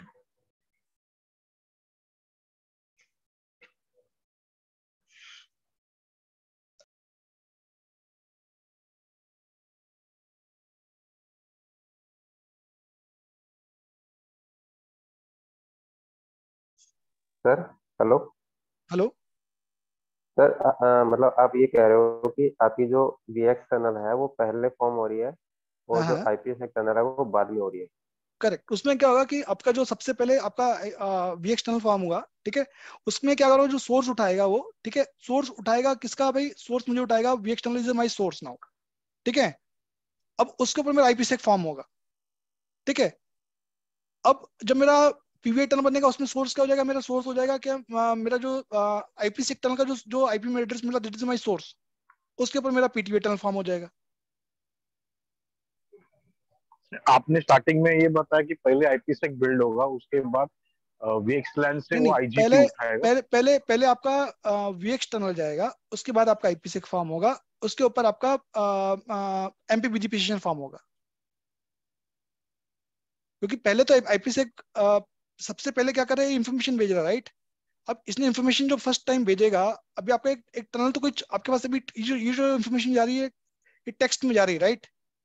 Sir hello. Hello. Sir मतलब आप ये कह रहे हो कि आपकी जो वीएक्स टनल है वो पहले फॉर्म हो रही है और जो हाँ, आईपीएस टनल है वो बाद में हो रही है। करेक्ट। उसमें क्या होगा कि आपका जो सबसे पहले आपका वी एक्सटर्नल फॉर्म होगा, ठीक है। उसमें क्या करोगे, जो सोर्स उठाएगा वो, ठीक है, सोर्स उठाएगा किसका, भाई सोर्स मुझे उठाएगा, V external is my source now, ठीक है। अब उसके ऊपर मेरा आईपी सेक फॉर्म होगा, ठीक है। अब जब मेरा पीवीआई टनल बनेगा, उसमें सोर्स क्या हो जाएगा, मेरा सोर्स हो जाएगा क्या, मेरा जो आईपी सेक टनल का जो आईपी में एड्रेस मिला, दैट इज माय सोर्स, उसके ऊपर मेरा पीटीवीआई टनल फॉर्म हो जाएगा। आपने स्टार्टिंग में ये बताया कि पहले आईपीसेक बिल्ड होगा, उसके बाद वीएक्सलैन से नहीं वो नहीं, आईजीपी पहले उठाएगा। पहले पहले पहले आपका वीएक्स टनल जाएगा, उसके बाद आपका आईपी सेक फॉर्म होगा, उसके ऊपर आपका एमपीबीजी फॉर्म होगा। क्योंकि पहले तो आईपी सेक सबसे पहले क्या कर रहा है, इंफॉर्मेशन भेज रहा है, राइट। अब इसने इंफॉर्मेशन जो फर्स्ट टाइम भेजेगा, अभी आपका एक टनल तो कुछ आपके पास अभी ये जो इंफॉर्मेशन जा रही है, ये टेक्स्ट में जा रही है, राइट।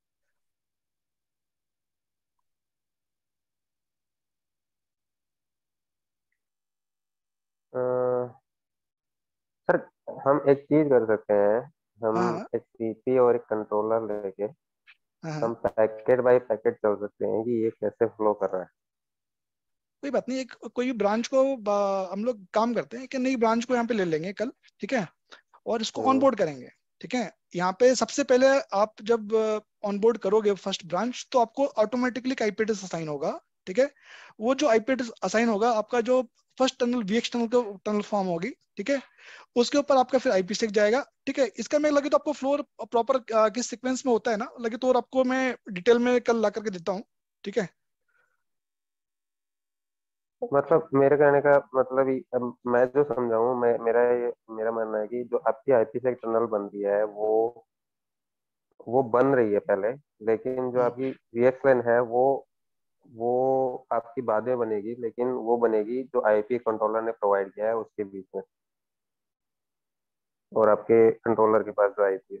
सर हम एक चीज कर सकते हैं, हम हाँ एक पीसी और एक कंट्रोलर लेके हाँ हम हाँ, पैकेट बाय पैकेट चल सकते हैं कि ये कैसे फ्लो कर रहा है। कोई बात नहीं। एक कोई भी ब्रांच को हम लोग काम करते हैं कि नई ब्रांच को यहाँ पे ले लेंगे कल, ठीक है, और इसको हम्म। ऑनबोर्ड करेंगे, ठीक है। यहाँ पे सबसे पहले आप जब ऑनबोर्ड करोगे फर्स्ट ब्रांच, तो आपको ऑटोमेटिकली आईपी एड्रेस असाइन होगा, ठीक है। वो जो आईपी एड्रेस असाइन होगा, आपका जो फर्स्ट टनल वीएक्स टनल का टनल फॉर्म होगी, ठीक है, उसके ऊपर आपका फिर आईपी सेक जाएगा, ठीक है। इसका मैं लगे तो आपको फ्लोर प्रॉपर किस सीक्वेंस में होता है ना, लगे तो और आपको मैं डिटेल में कल ला करके देता हूँ, ठीक है। मतलब मेरे कहने का मतलब अब मैं जो समझाऊं, मेरा मानना है कि जो आपकी आईपीसेक टनल बन रही है वो बन रही है पहले, लेकिन जो हम्म। आपकी वीएक्सएन है वो आपकी बाद में बनेगी, लेकिन वो बनेगी जो आईपी कंट्रोलर ने प्रोवाइड किया है उसके बीच में और आपके कंट्रोलर के पास जो आईपी है।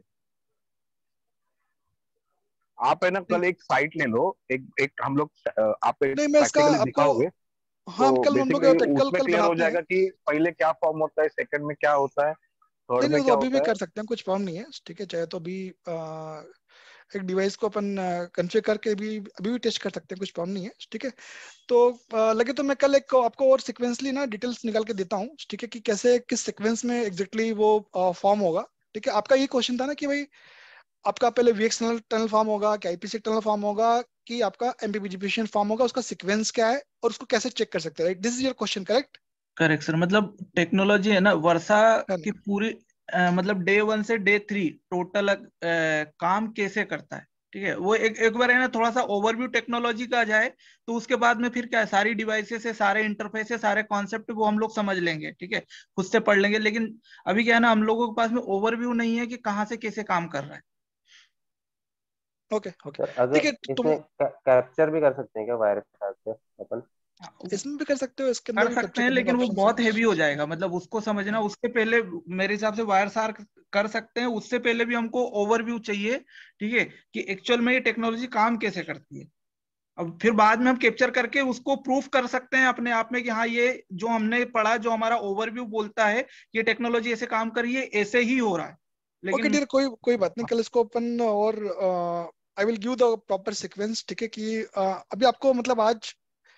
आप है ना नहीं कल एक साइट ले लो, एक एक हम लोग आप एक नहीं, मैं इसका प्रैक्टिकली आपको, दिखाओगे हाँ, तो कल हम लोग बेसिकली प्रैक्टिकल उसमें कल क्लियर हो बनाते हैं। जाएगा कि पहले क्या फॉर्म होता है, सेकंड में क्या होता है, नहीं थर्ड नहीं, में वो तो क्या अभी भी होता है। कर सकते हैं, कुछ प्रॉब्लम नहीं है, ठीक है। चाहे तो अभी एक डिवाइस को अपन कॉन्फ़िगर करके भी अभी भी टेस्ट कर सकते हैं, कुछ प्रॉब्लम नहीं है, ठीक है। तो लगे तो मैं कल एक आपको और सिक्वेंसली ना डिटेल्स निकाल के देता हूँ, ठीक है, कि कैसे किस सीक्वेंस में एग्जैक्टली वो फॉर्म होगा, ठीक है। आपका ये क्वेश्चन था ना कि भाई आपका पहले वीएक्स टनल फॉर्म होगा कि आईपीसी टनल फॉर्म होगा कि आपका एमपीपीजीपीएशन फॉर्म होगा, उसका सीक्वेंस क्या है और उसको कैसे चेक कर सकते हैं, right? This is your question, correct? Correct sir, मतलब टेक्नोलॉजी है ना वर्षा की पूरी मतलब डे 1 से डे 3 टोटल काम कैसे करता है, ठीक है। वो एक बार है ना थोड़ा सा ओवरव्यू टेक्नोलॉजी का आ जाए तो उसके बाद में फिर क्या है, सारी डिवाइसेस है, सारे इंटरफेस है, सारे कॉन्सेप्ट वो हम लोग समझ लेंगे, ठीक है, खुद से पढ़ लेंगे। लेकिन अभी क्या है ना, हम लोगों के पास में ओवरव्यू नहीं है कि कहाँ से कैसे काम कर रहा है। ओके ओके, सर अगर ठीक है। तुम इसमें कैप्चर भी कर सकते हैं क्या वायरस से अपन? इसमें भी कर सकते हो, इसके अंदर कर भी सकते कैप्चर हैं, करने का लेकिन वो ऑप्शन बहुत है। हेवी हो जाएगा, मतलब उसको समझना उसके पहले मेरे हिसाब से वायर सार कर सकते हैं, उससे पहले भी हमको ओवरव्यू चाहिए, ठीक है, कि एक्चुअल में ये टेक्नोलॉजी काम कैसे करती है। अब फिर बाद में हम कैप्चर करके उसको प्रूफ कर सकते हैं अपने आप में कि हाँ ये जो हमने पढ़ा, जो हमारा ओवरव्यू बोलता है ये टेक्नोलॉजी ऐसे काम कर रही है, ऐसे ही हो रहा है। ओके लेकिन डियर, कोई कोई बात नहीं, कल इसको अपन और I will give the proper sequence, ठीक है, कि अभी आपको मतलब आज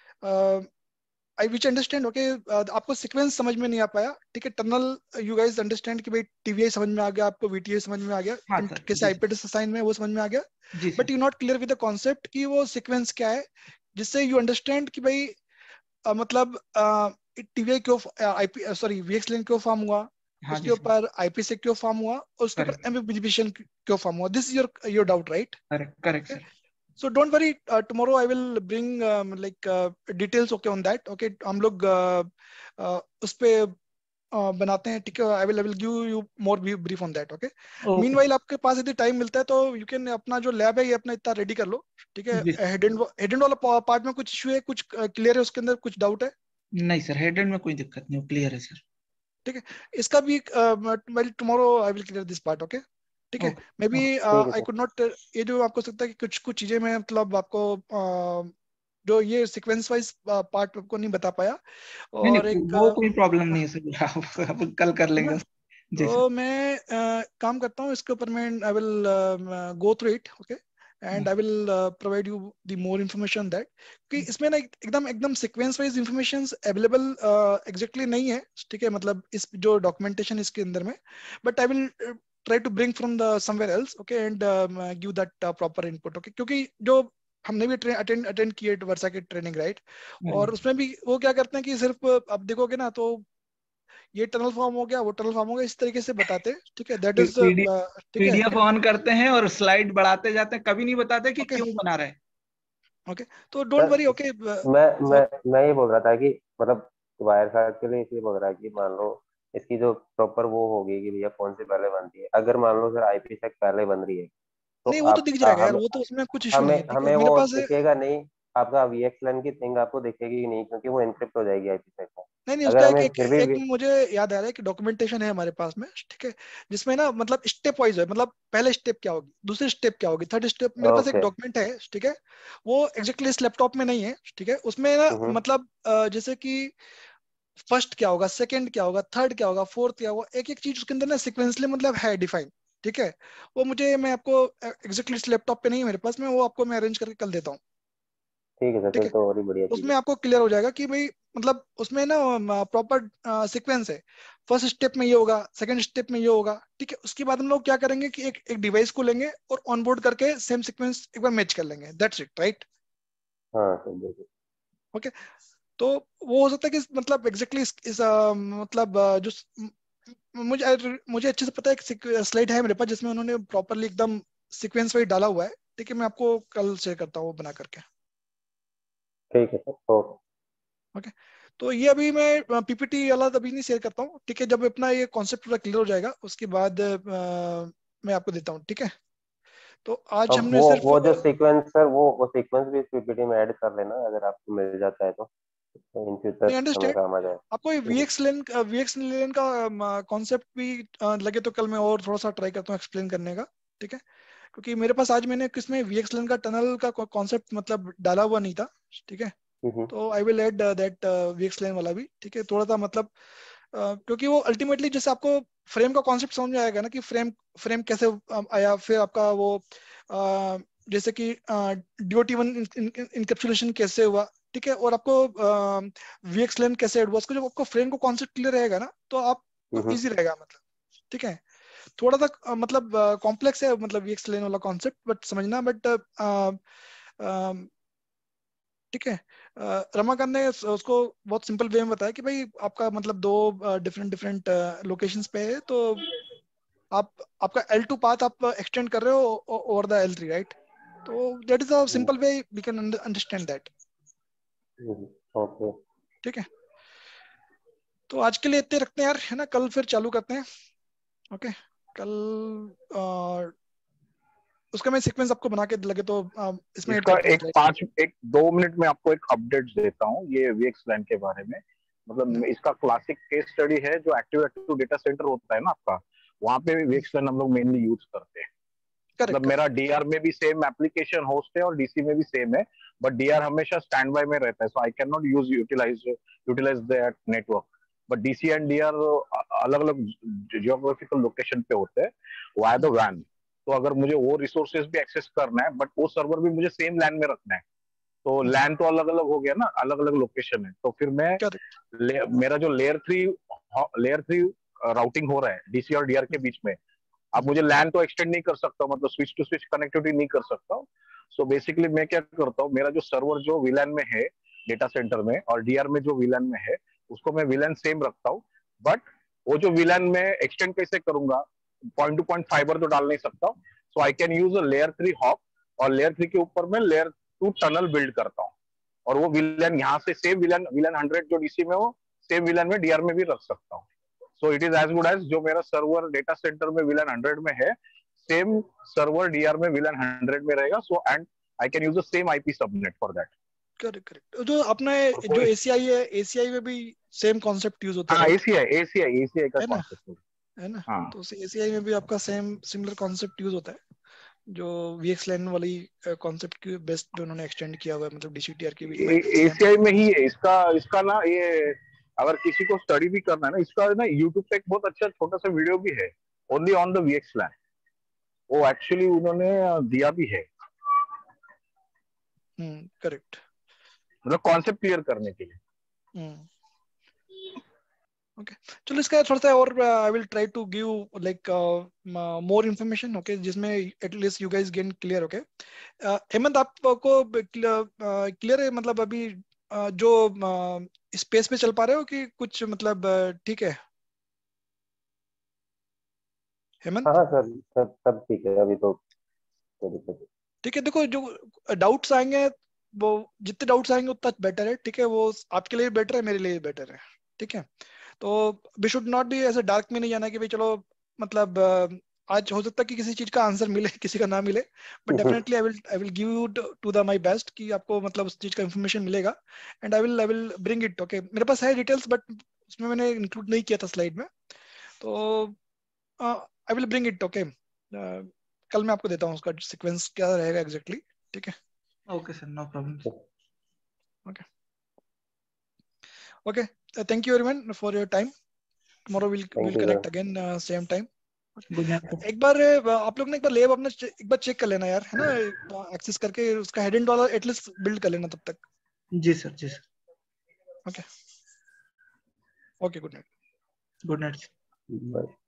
आई विच अंडरस्टैंड, ओके, आपको सीक्वेंस समझ में नहीं आ पाया, ठीक है। टनल यू गाइस अंडरस्टैंड कि भाई टीवीआई समझ में आ गया, आपको वीटीआई समझ में आ गया, हाँ सर, कैसे जी सर, आईपीएस साइन में वो समझ में आ गया, जी but sir, you not clear with the concept कि वो सीक्वेंस क्या है, जिससे यू अंडरस्टैंड कि भाई मतलब टीवीआई क्यों आईपी सॉरी वीएक्सएलएन क्यों फॉर्म हुआ, हाँ जी उसके सर, ऊपर आईपीसी क्यों फॉर्म हुआ और उसके ऊपर करेक्ट एमपीपीजीपीएशन क्यों फॉर्म हुआ। This is your doubt, right? Correct correct sir. So don't worry, tomorrow I will bring details, okay, on that, okay। हम लोग उस पे बनाते हैं, ठीक है। I will give you more brief on that, okay। Okay Meanwhile आपके पास यदि टाइम मिलता है तो यू कैन अपना जो लैब है ये अपना इतना रेडी कर लो, ठीक है। जी सर। हेड एंड वाला पार्ट में कुछ इशू है, कुछ क्लियर है, उसके अंदर कुछ डाउट है? नहीं सर, हेड एंड में कोई दिक्कत नहीं, क्लियर है सर। ठीक है, इसका भी tomorrow I will clear this part, okay, ठीक है। ओके मे बी ठीक है आई सर। कुड नॉट, ये जो आपको सकता है कि कुछ कुछ चीजें मैं मतलब आपको जो ये सीक्वेंस वाइज पार्ट आपको नहीं बता पाया, नहीं और नहीं, एक वो कोई प्रॉब्लम नहीं है सर, आप कल कर है ना। लेंगे। जी सर। तो मैं काम करता हूँ इसके ऊपर, मैं I will go through it, okay, and I will provide you the more information that, कि इसमें ना एकदम एकदम sequence wise information available exactly नहीं है, ठीक है, मतलब इस जो डॉक्यूमेंटेशन इसके अंदर में, but I will try to bring from the somewhere else, okay, and give that proper input, okay. क्योंकि जो हमने भी अटेंड किए वर्षा की ट्रेनिंग, राइट, और उसमें भी वो क्या करते हैं कि सिर्फ आप देखोगे ना तो ये टनल फॉर्म हो गया, वो टनल फॉर्म हो गया, इस तरीके से बताते हैं, ठीक है, दैट इज ठीक है, पीडीएफ ऑन करते हैं और स्लाइड बढ़ाते जाते हैं, कभी नहीं बताते कि ओके क्यों बना रहे हैं। ओके। तो डोंट सर वरी, ओके। मैं ये बोल रहा था कि मतलब वायर सार के लिए इसलिए बोल रहा है कि मान लो इसकी जो प्रॉपर वो होगी कि भैया कौन सी पहले बन रही है। अगर मान लो सर आईपी सेक पहले बन रही है तो नहीं वो तो आप दिख जाएगा यार, हम वो तो उसमें कुछ इशू नहीं हमें है, ठीक है, हमें मेरे वो पास है। दिखेगा नहीं। आपका वीएक्सएलएन की थिंग आपको दिखेगी ही नहीं क्योंकि वो एनक्रिप्ट हो जाएगी आईपी सेक में। नहीं नहीं, अगर उसका एक हमें एक फिर भी एक मुझे याद आ रहा है कि डॉक्यूमेंटेशन है हमारे पास में, ठीक है, जिसमें ना मतलब स्टेप वाइज है, मतलब पहले स्टेप क्या होगी, दूसरी स्टेप क्या होगी, थर्ड स्टेप, मेरे पास एक ओके। डॉक्यूमेंट है, ठीक है। वो एग्जैक्टली इस लैपटॉप में नहीं है, ठीक है, उसमें ना मतलब जैसे कि फर्स्ट क्या होगा, सेकंड क्या होगा, थर्ड क्या होगा, फोर्थ क्या होगा, एक एक चीज उसके अंदर ना सिक्वेंसली मतलब है डिफाइन, ठीक है। वो मुझे, मैं आपको एग्जैक्टली इस लैपटॉप पे नहीं है मेरे पास में, वो आपको मैं अरेंज करके कल देता हूँ, ठीक है सर, ठीक फिर है। तो और ही बढ़िया चीज है। उसमें आपको क्लियर हो जाएगा कि भाई मतलब उसमें ना प्रॉपर सीक्वेंस है, फर्स्ट स्टेप में ये होगा, सेकंड स्टेप में ये होगा, ठीक है। उसके बाद हम लोग क्या करेंगे कि एक एक डिवाइस को लेंगे और ऑनबोर्ड करके सेम सीक्वेंस एक बार मैच कर लेंगे, दैट्स इट, राइट? हाँ सर बिल्कुल। ओके। तो वो हो सकता है कि मतलब एग्जैक्टली इस मतलब जो मुझे अच्छे से पता है, एक स्लाइड है मेरे पास जिसमें उन्होंने प्रॉपरली एकदम सीक्वेंस वाइज डाला हुआ है, ठीक है। मैं आपको कल शेयर करता हूँ वो बना करके, ठीक है सर, ओके। ओके। तो ये अभी मैं पीपीटी वाला अभी नहीं शेयर करता हूँ, ठीक है। जब अपना ये कॉन्सेप्ट पूरा क्लियर हो जाएगा उसके बाद मैं आपको देता हूँ, ठीक है। तो आज अब हमने सिर्फ वो जो सीक्वेंस सर वो सीक्वेंस भी इस पीपीटी में ऐड कर लेना अगर आपको मिल जाता है तो इन फ्यूचर नहीं हमें अंडरस्टैंड, काम आ जाए। आपको ये वीएक्स लेन का कॉन्सेप्ट भी लगे तो कल मैं और थोड़ा सा ट्राई करता हूँ एक्सप्लेन करने का, ठीक है। क्योंकि मेरे पास आज मैंने किसमें वीएक्स लेन का टनल का कॉन्सेप्ट मतलब डाला हुआ नहीं था, ठीक है। हम्म। तो I will add that VXLAN वाला भी, ठीक है, थोड़ा सा मतलब क्योंकि वो अल्टीमेटली जैसे आपको फ्रेम का कॉन्सेप्ट समझ में आएगा ना कि फ्रेम कैसे आया, फिर आपका वो जैसे कि DOT1 इंकैप्सुलेशन कैसे हुआ, ठीक है, और आपको VXLAN कैसे ऐड हुआ, उसको जब आपको फ्रेम का कॉन्सेप्ट क्लियर रहेगा ना तो आप इजी रहेगा, मतलब ठीक है। थोड़ा सा मतलब कॉम्प्लेक्स है मतलब VXLAN वाला कॉन्सेप्ट, बट समझना, बट ठीक है। रमाकांत ने उसको बहुत सिंपल वे में बताया कि भाई आपका मतलब दो डिफरेंट लोकेशंस पे है, तो आपका L2 पाथ आप एक्सटेंड कर रहे हो ओवर द L3, राइट? तो that is a simple way we can understand that. Okay, ठीक है, तो आज के लिए इतने रखते हैं यार, है ना, कल फिर चालू करते हैं। ओके, कल उसका मैं सीक्वेंस आपको बना के लगे तो इसमें ऐड इसका कर दूंगा, राइट? एक 2 मिनट में आपको एक अपडेट देता हूँ ये VXLAN के बारे में। मतलब इसका क्लासिक केस स्टडी है, जो एक्टिव डेटा सेंटर होता है ना आपका, वहाँ पे भी VXLAN हम लोग मेनली यूज करते हैं। मतलब मेरा DR में भी सेम एप्लीकेशन होस्ट है और DC में भी सेम है, बट DR हमेशा स्टैंड बाय में रहता है, so I can not utilize that network. But DC and DR अलग अलग जियोग्राफिकल लोकेशन पे होते हैं वाया द WAN। तो अगर मुझे वो रिसोर्सेज भी एक्सेस करना है, बट वो सर्वर भी मुझे सेम लैन में रखना है, तो लैन तो अलग अलग हो गया ना, अलग अलग लोकेशन है, तो फिर मैं मेरा जो लेयर थ्री राउटिंग हो रहा है DC और DR के बीच में, अब मुझे लैन तो एक्सटेंड नहीं कर सकता, मतलब स्विच टू स्विच कनेक्टिविटी नहीं कर सकता। सो बेसिकली मैं क्या करता हूँ, मेरा जो सर्वर जो VLAN में है डेटा सेंटर में, और DR में जो VLAN में है, उसको मैं VLAN सेम रखता हूँ, बट वो जो VLAN में एक्सटेंड कैसे करूंगा, पॉइंट टू पॉइंट फाइबर तो डाल नहीं सकता, so I can use a layer 3 hop, और लेयर 3 के ऊपर मैं लेयर 2 टनल बिल्ड करता हूँ, और वो VLAN यहाँ से सेम VLAN 100 जो DC में हो, सेम VLAN में DR में भी रख सकता हूँ। So it is as good as जो मेरा सर्वर डेटा सेंटर में VLAN 100 में है, सेम सर्वर DR में VLAN 100 में रहेगा। So and I can use the same IP subnet for that. Correct. जो अपने जो ACI है, ACI में भी सेम कॉन्सेप्ट यूज होता है, हाँ, राइट? ACI का है ना, कॉन्सेप्ट है ना। हाँ। तो ACI में भी आपका सेम सिमिलर कॉन्सेप्ट यूज होता है, जो VXLAN वाली कॉन्सेप्ट की बेस्ट जो उन्होंने एक्सटेंड किया हुआ है, मतलब DCTR के बीच में ACI में ही है इसका ना, ये अगर किसी को स्टडी भी करना है ना, इसका ना यूट्यूब पे एक बहुत अच्छा छोटा सा वीडियो भी है, ओनली ऑन द VXLAN, वो एक्चुअली उन्होंने दिया भी है, करेक्ट, मतलब कॉन्सेप्ट क्लियर करने के लिए। ओके, चलो इसका थोड़ा सा और I will try to give like more information, okay, जिसमें at least you guys gain clear. Okay, Hemant आपको क्लियर है मतलब अभी जो स्पेस पे चल पा रहे हो कि कुछ मतलब ठीक है हेमंत? हाँ सर, सब ठीक है अभी तो, कोई दिक्कत नहीं। ठीक है, देखो जो डाउट्स आएंगे वो जितने डाउट्स आएंगे उतना बेटर है, ठीक है, वो आपके लिए बेटर है, मेरे लिए बेटर है, ठीक है। तो वी शुड नॉट बी ऐसे डार्क में नहीं जाना कि भाई चलो मतलब आज हो सकता है कि किसी चीज का आंसर मिले किसी का ना मिले, but definitely I will give you to the my best कि आपको मतलब उस चीज का इंफॉर्मेशन मिलेगा, and I will bring it. Okay, मेरे पास है डिटेल्स बट उसमें मैंने इंक्लूड नहीं किया था स्लाइड में, तो I will bring it. Okay, कल मैं आपको देता हूँ उसका सीक्वेंस क्या रहेगा एग्जैक्टली, ठीक है? Okay sir, no problem. Okay, okay, thank you everyone for your time. Tomorrow thank will you sir. Connect again same time. Good night. एक बार आप लोग ने एक बार लेब अपना एक बार चेक कर लेना यार, है ना, एक्सेस करके उसका हेड एंड वाला एटलीस्ट बिल्ड कर लेना तब तक। जी सर, जी sir. Okay, okay, good night. Good night. Bye.